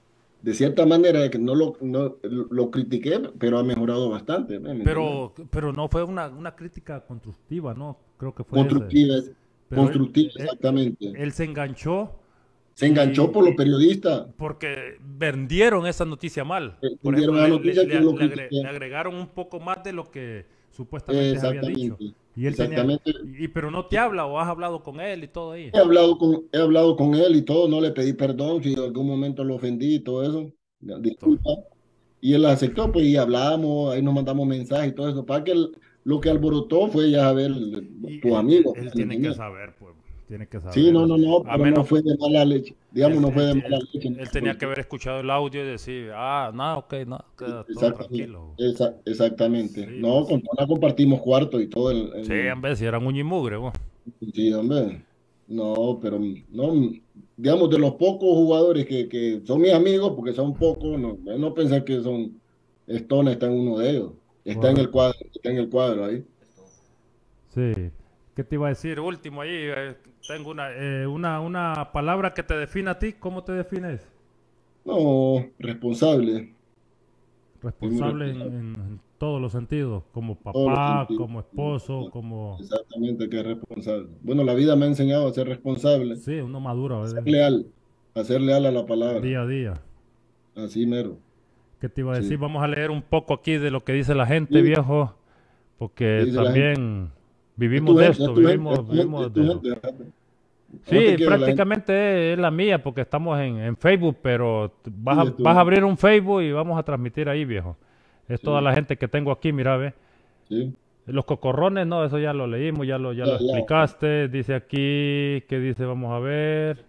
de cierta manera, que no lo critiqué, pero ha mejorado bastante, ¿me entiendes? Pero no fue una crítica constructiva, ¿no? Creo que fue ese. Constructiva, Pero constructiva, exactamente. él se enganchó Se enganchó por los periodistas, porque vendieron esa noticia mal. Por ejemplo, entendieron la noticia que yo lo le critiqué. agregaron un poco más de lo que supuestamente había dicho. Exactamente, Y él tenía, exactamente. pero no te habla o has hablado con él y todo ahí. He hablado con él y todo, no le pedí perdón si en algún momento lo ofendí y todo eso, To- disculpa. Y él aceptó, pues, y hablamos, ahí nos mandamos mensajes y todo eso, para que lo que alborotó fue ya ver Y tu amigo, él ¿me tiene que entiendes? saber, pues, tiene que Sí, saber. no, no, no, A pero no menos, fue de mala leche, digamos, no fue de mala leche, ¿no? él tenía que Porque haber escuchado el audio y decir, ah, no, ok, no, queda todo exactamente, tranquilo. exactamente. Sí, No, pues, con Tona compartimos cuarto y todo sí, en vez si eran uña y mugre, vos. sí, hombre. No, pero no, digamos, de los pocos jugadores que son mis amigos, porque son pocos, no pensé que son, Stone está en uno de ellos. Correcto. Está en el cuadro ahí. Sí. ¿Qué te iba a decir? Último ahí, tengo una palabra que te define a ti. ¿Cómo te defines? No, responsable, es muy Responsable responsable, en todos los sentidos, como en todos los papá, sentidos. como esposo, como... Exactamente que es responsable. Bueno, la vida me ha enseñado a ser responsable, Sí, uno maduro a ser leal, a ser leal a la palabra, día a día. así mero. ¿Qué te iba a decir? Sí. Vamos a leer un poco aquí de lo que dice la gente, Sí, viejo, ¿qué porque dice la gente? también Es vivimos tu de gente, es esto, tu gente, es tu gente, vivimos es tu de... gente. No te Sí, quiere la gente. prácticamente es la mía porque estamos en Facebook, pero Sí, es tu vas a gente. abrir un Facebook y vamos a transmitir ahí, viejo. Es toda Sí, la gente que tengo aquí, mira, ve. sí. Los cocorrones, no, eso ya lo leímos, ya Ya, lo ya. explicaste. Dice aquí, ¿qué dice? Vamos a ver.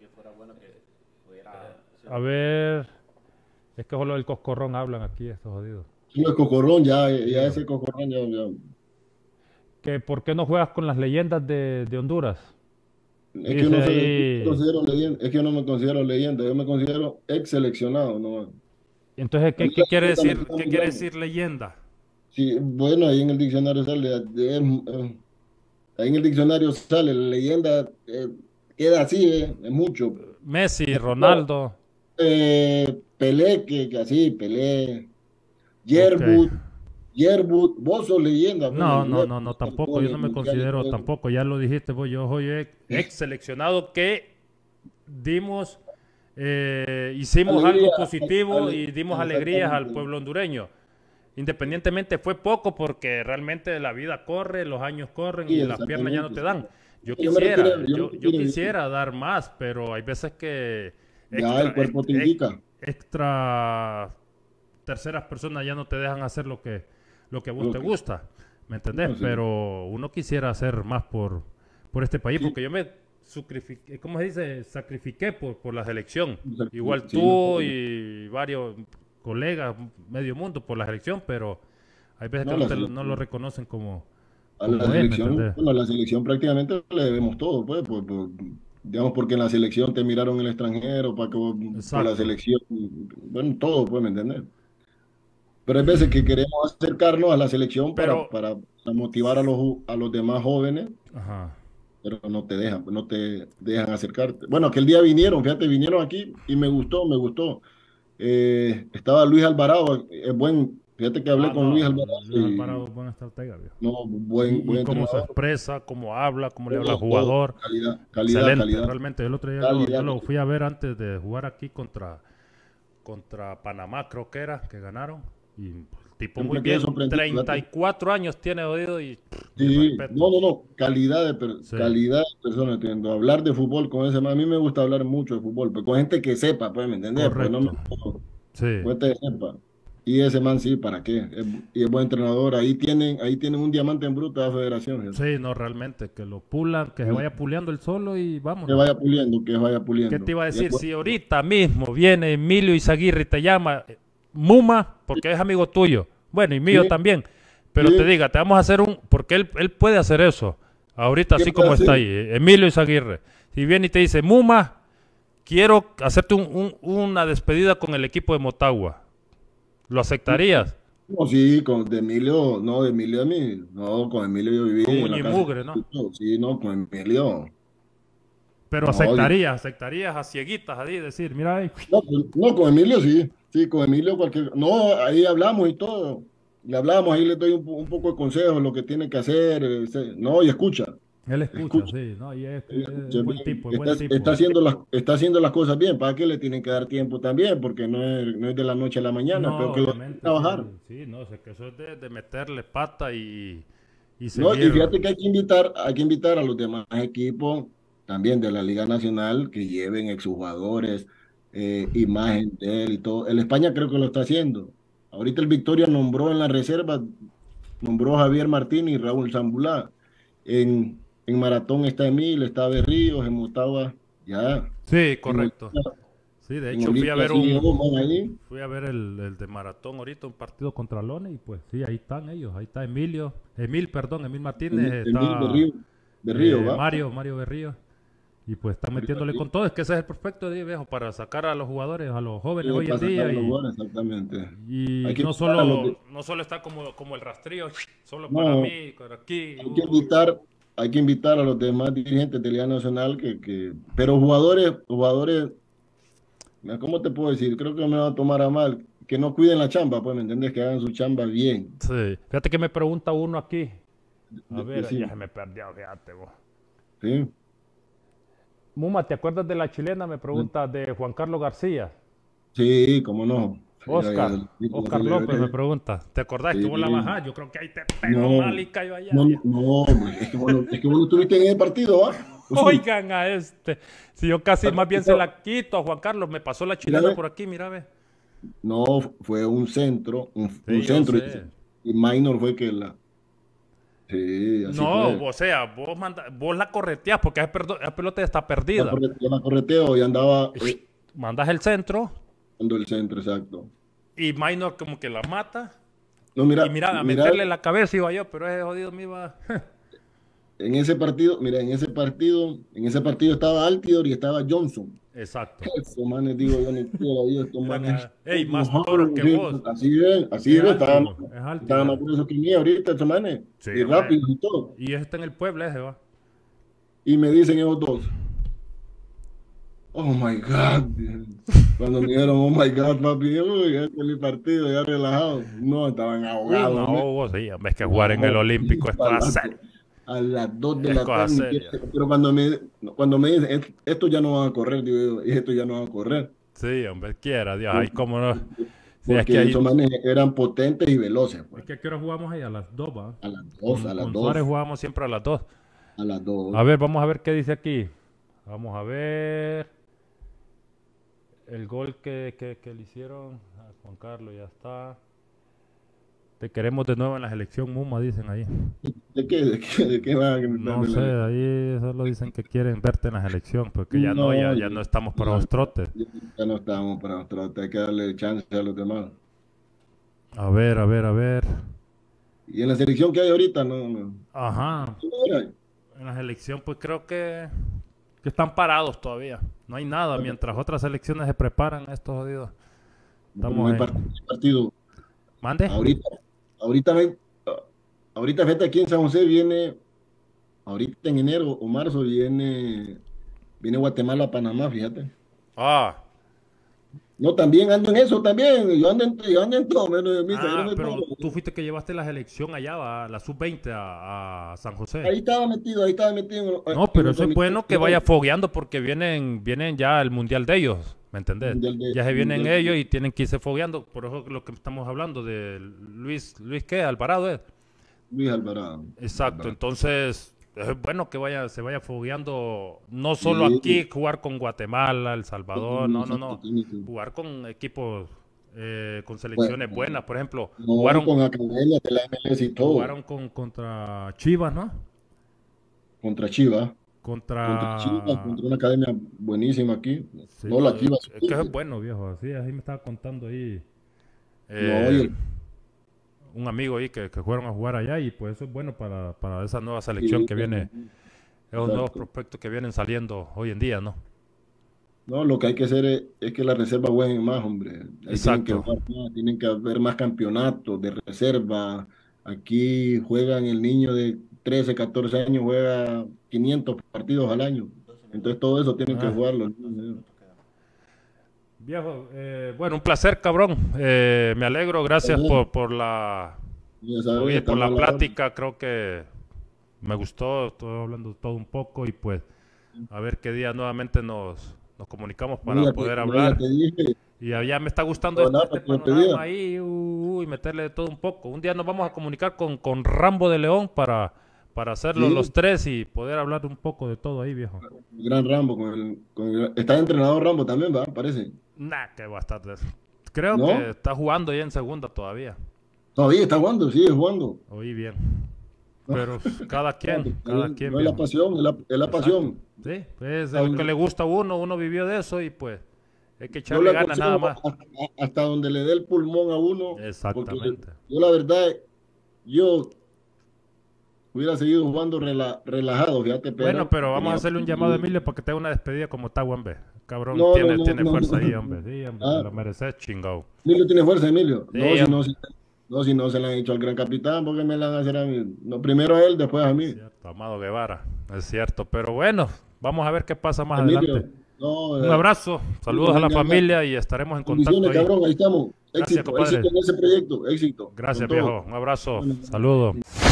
A ver. Es que solo el coscorrón hablan aquí, estos jodidos. Sí, el cocorrón, Sí, ya va. ese cocorrón, Que ¿por qué no juegas con las leyendas de Honduras? es que yo Dice no soy, es que yo no me ahí. considero leyenda, es que yo no me considero leyenda, yo me considero ex seleccionado, ¿no? Entonces, A mí ¿qué la quiere leyenda me decir? queda ¿Qué muy quiere grande. decir leyenda? Sí, bueno, ahí en el diccionario sale, ahí en el diccionario sale, la leyenda queda así, es mucho. Messi, No, Ronaldo. Pelé, que así, Pelé, Ok. Yerbut, Yerbut, vos sos leyenda, pues, ¿me No, no, entendés? no, no, tampoco. Yo Gol, no el me mundial y considero todo eso. tampoco. Ya lo dijiste vos. Yo soy ex seleccionado que dimos, hicimos Alegría, algo positivo y dimos alegrías al exactamente. pueblo hondureño. Independientemente fue poco porque realmente la vida corre, los años corren Sí, y las piernas ya no exactamente. te Sí. dan. Yo me Yo refiero bien. quisiera dar más, pero hay veces que Ya el cuerpo te indica. extra terceras personas ya no te dejan hacer lo que a vos te Ok. gusta, ¿me entendés? No, sí. Pero uno quisiera hacer más por este país, Sí, porque yo me sacrifiqué, ¿cómo se dice? Sacrifiqué por la selección. Igual sí, no, tú y varios colegas, medio mundo por la selección, pero hay veces que no, la no lo selección. reconocen A la como es, ¿me selección, entendés? bueno, a la selección prácticamente le debemos todo, pues, digamos, porque en la selección te miraron en el extranjero, para que por la Exacto. selección, bueno, todo, pues, ¿me entiendes? Pero hay veces que queremos acercarnos a la selección Pero, para motivar a los demás jóvenes, ajá. pero no te dejan acercarte. Bueno, aquel día vinieron, fíjate, vinieron aquí y me gustó, me gustó. Estaba Luis Alvarado, es fíjate que hablé Ah, con Luis no, Alvarado Luis Alvarado y es buen estratega, viejo. no, buen Cómo se entrenador, expresa, cómo habla, cómo le habla al todo, jugador. calidad, calidad, Excelente, calidad, realmente. El otro día yo calidad, lo calidad. fui a ver antes de jugar aquí contra Panamá, creo que era, que ganaron. Y pues, el tipo Yo muy me quedé bien. sorprendido, treinta y fíjate. cuatro años tiene oído y mis Sí, no, respetos. no, no, Sí, calidad de persona, entiendo. Hablar de fútbol con ese man, a mí me gusta hablar mucho de fútbol, pero con gente que sepa, pues, ¿me entendés? Pues no me correcto. Sí, con gente que sepa. Y ese man sí, ¿para qué? Y es buen entrenador. Ahí tienen un diamante en bruto de la federación, fíjate. sí, no, realmente. Que lo pulan, que se vaya puleando el solo y Que vámonos. vaya puliendo, que vaya ¿Qué te puliendo. iba a Y es decir? bueno. Si ahorita mismo viene Emilio Izaguirre y te llama Muma, porque es amigo tuyo, bueno, y mío Sí, también, pero te sí, diga, te vamos a hacer porque él puede hacer eso, ahorita ¿qué así puede como está hacer? ahí, Emilio Izaguirre. Si viene y te dice, Muma, quiero hacerte una despedida con el equipo de Motagua, ¿lo aceptarías? No, sí, de Emilio, no, de Emilio a mí, no, con Emilio yo viví Con en uña la y casa. mugre, ¿no? Sí, no, con Emilio. Pero No, aceptarías a cieguitas ahí, decir, mira, ahí, no, no, con Emilio sí, sí, con Emilio cualquier, no, ahí hablamos y todo, le hablamos, ahí le doy un poco de consejo, lo que tiene que hacer, no, y él escucha, escucha, sí, ¿no? Y escucha es buen bien, tipo, es buen tipo. está haciendo las cosas bien, para que le tienen que dar tiempo también, porque no es de la noche a la mañana, pero No, que lo dejen obviamente, trabajar, sí, sí, no, sé que eso es de meterle pata y ¿no? Y seguir. fíjate que hay que invitar a los demás equipos también de la Liga Nacional que lleven exjugadores, imagen de él y todo. El España creo que lo está haciendo. Ahorita el Victoria nombró en la reserva, nombró a Javier Martín y Raúl Zambulá. En Maratón está Emil, está Berríos, en Motagua, ya. Sí, En correcto. Olimpia, Sí, de en hecho Olimpia sí, van ahí. fui a ver el de maratón ahorita, un partido contra Lone y pues sí, ahí están ellos, ahí está Emil Martínez, Emil está Berrío, ¿va? Mario Berrío y pues están metiéndole con todo, es que ese es el prospecto de viejo para sacar a los jugadores, a los jóvenes hoy en Para sacar día a los jugadores, exactamente. Hay y que no invitar a los solo de, no solo está como el rastrillo, solo para no, mí, para aquí, hay que invitar, hay que invitar a los demás dirigentes de Liga Nacional pero jugadores, ¿cómo te puedo decir? Creo que me va a tomar a mal, que no cuiden la chamba, pues, ¿me entiendes? Que hagan su chamba bien. Sí. Fíjate que me pregunta uno aquí, a ver, ya Decir, se me perdió, fíjate vos. sí, Muma, ¿te acuerdas de la chilena? Me pregunta de Juan Carlos García. sí, cómo no. Sí, Oscar López me pregunta, ¿te acordás que vos la sí. bajás? Yo creo que ahí te pegó mal No, y cayó allá. no, no, hombre, es que vos no estuviste en el partido, ¿va? Pues sí. Oigan a este. Si yo casi más bien se la quito a Juan Carlos, me pasó la Mira, chilena por aquí, mira, ve. no, fue un centro, un Sí, yo centro, sé. y Minor fue que la. Sí, así No, fue. o sea, vos la correteás porque esa pelota ya está perdida. Yo la correteo y andaba Mandas el centro dando el centro, exacto. y Minor como que la mata. No, Y mira, mira, a mira, meterle la cabeza iba yo, pero ese jodido me iba. en ese partido, mira, en ese partido estaba Altidor y estaba Johnson. Exacto. Estos manes, digo yo, ni quiero, Dios, estos manes. Ey, más Mojados, toro que sí, vos. así es, Es estaban más alto. gruesos que mí ahorita, estos manes, Sí, y hombre. rápidos y todo. Y ese está en el pueblo ese, va. Y me dicen ellos dos, oh my God. Cuando me dijeron, oh my God, papi, uy, ya es mi partido, ya relajado. No, estaban ahogados, No, hombre. vos sí, hombre, es que jugar en el No, Olímpico es a cosa las, seria. a las 2 de Es la cosa tarde. seria. Pero cuando me dicen, esto ya no van a correr, digo yo, y esto ya no van a correr. Sí, hombre, quiera, Dios, ahí cómo no. Sí, es que Porque esos ahí. manes eran potentes y veloces, Es pues. que a qué hora jugamos ahí, a las 2, va. A las dos, a las Con Suárez dos, jugamos siempre a las 2. a las dos. A ver, vamos a ver qué dice aquí. Vamos a ver. El gol que le hicieron a Juan Carlos, ya está. Te queremos de nuevo en la selección Muma, dicen ahí. De qué van a No gritarme sé, ahí solo dicen que quieren verte en la selección, porque No, ya no estamos para ya, los trotes. ya no estamos para nosotros, hay que darle chance a los demás. A ver, a ver, a ver. Y en la selección que hay ahorita, no, no. Ajá. En la selección, pues creo que están parados todavía. No hay nada, mientras otras selecciones se preparan estos jodidos. No Estamos hay partido. ¿Mande? Ahorita, ahorita, ahorita, fíjate, aquí en San José viene, ahorita en enero o marzo viene Guatemala a Panamá, fíjate. Ah, No, también ando en eso, también. Yo ando en todo, menos de mí, salieron pero todo. tú fuiste que llevaste la selección allá, va, la sub-20 a San José. Ahí estaba metido No, en pero el eso es comité bueno que vaya fogueando porque vienen ya el mundial de ellos, ¿me entendés? mundial Ya se vienen mundial ellos y tienen que irse fogueando. Por eso lo que estamos hablando de Luis ¿qué? Alvarado, ¿eh? Luis Alvarado. Exacto, entonces es bueno que se vaya fogueando, no solo Sí, aquí jugar con Guatemala, El Salvador, no, no, exacto, no, tiene que- jugar con equipos, con bueno, selecciones buenas, por ejemplo, no con academias de la MLS y todo, jugaron contra Chivas, ¿no? contra Chivas. Contra Chivas, Contra... contra una academia buenísima aquí. Sí, No, no, la Chivas. es que es bueno, viejo, así me estaba contando ahí No, y eh, un amigo ahí que fueron a jugar allá y pues eso es bueno para esa nueva selección que viene, esos nuevos exacto. prospectos que vienen saliendo hoy en día, ¿no? No, lo que hay que hacer es que la reserva jueguen más, hombre. Ahí tienen que Exacto. jugar más, tienen que haber más campeonatos de reserva. Aquí juegan el niño de 13, 14 años, juega 500 partidos al año. Entonces todo eso tienen que Ah, jugarlo, ¿no? viejo, bueno, un placer, cabrón. Me alegro, gracias También, por la, ya sabes, oye, por estamos a la la orden. plática. Creo que me gustó, estoy hablando de todo un poco y pues a ver qué día nuevamente nos comunicamos para poder No, ya hablar. te dije, Y ya me está gustando no, nada, este para que te panorama diga. ahí, y meterle de todo un poco. Un día nos vamos a comunicar con Rambo de León para hacerlo los Sí, tres y poder hablar un poco de todo ahí, viejo. el gran Rambo, está entrenador Rambo también, ¿va? Parece. Nah, que bastante. Creo que ¿No? está jugando ya en segunda todavía. Todavía está jugando, sigue jugando. Oí bien. No, Pero no, pues, está cada bien. quien, No es la viejo. pasión, es la Exacto. pasión. Sí, pues Hasta es lo que donde- le gusta a uno, uno vivió de eso y pues hay que yo echarle le ganas nada aconsejo más. hasta donde le dé el pulmón a uno, porque Exactamente. yo la verdad, yo hubiera seguido jugando relajado, fíjate, Bueno, pero pero vamos a tenía... hacerle un llamado a Emilio para que te haga una despedida como está, hombre. Cabrón, No, no, tiene, no, tiene no, fuerza ahí, no. hombre. Sí, hombre, te Ah, lo mereces, chingado. Emilio tiene fuerza, Emilio. No, Sí, si no, hombre. si, no, si no se la han hecho al gran capitán, porque me la van a hacer a mí. No, primero a él, después a Es mí. cierto, Amado Guevara. Es cierto. Pero bueno, vamos a ver qué pasa más adelante. Emilio, no, Un abrazo, Emilio, saludos a la venga, familia y estaremos en contacto bendiciones, ahí. cabrón, ahí estamos. Gracias, Éxito, éxito compadre. en ese proyecto, éxito, con Gracias, todo. viejo. Un abrazo. Bueno, Saludos.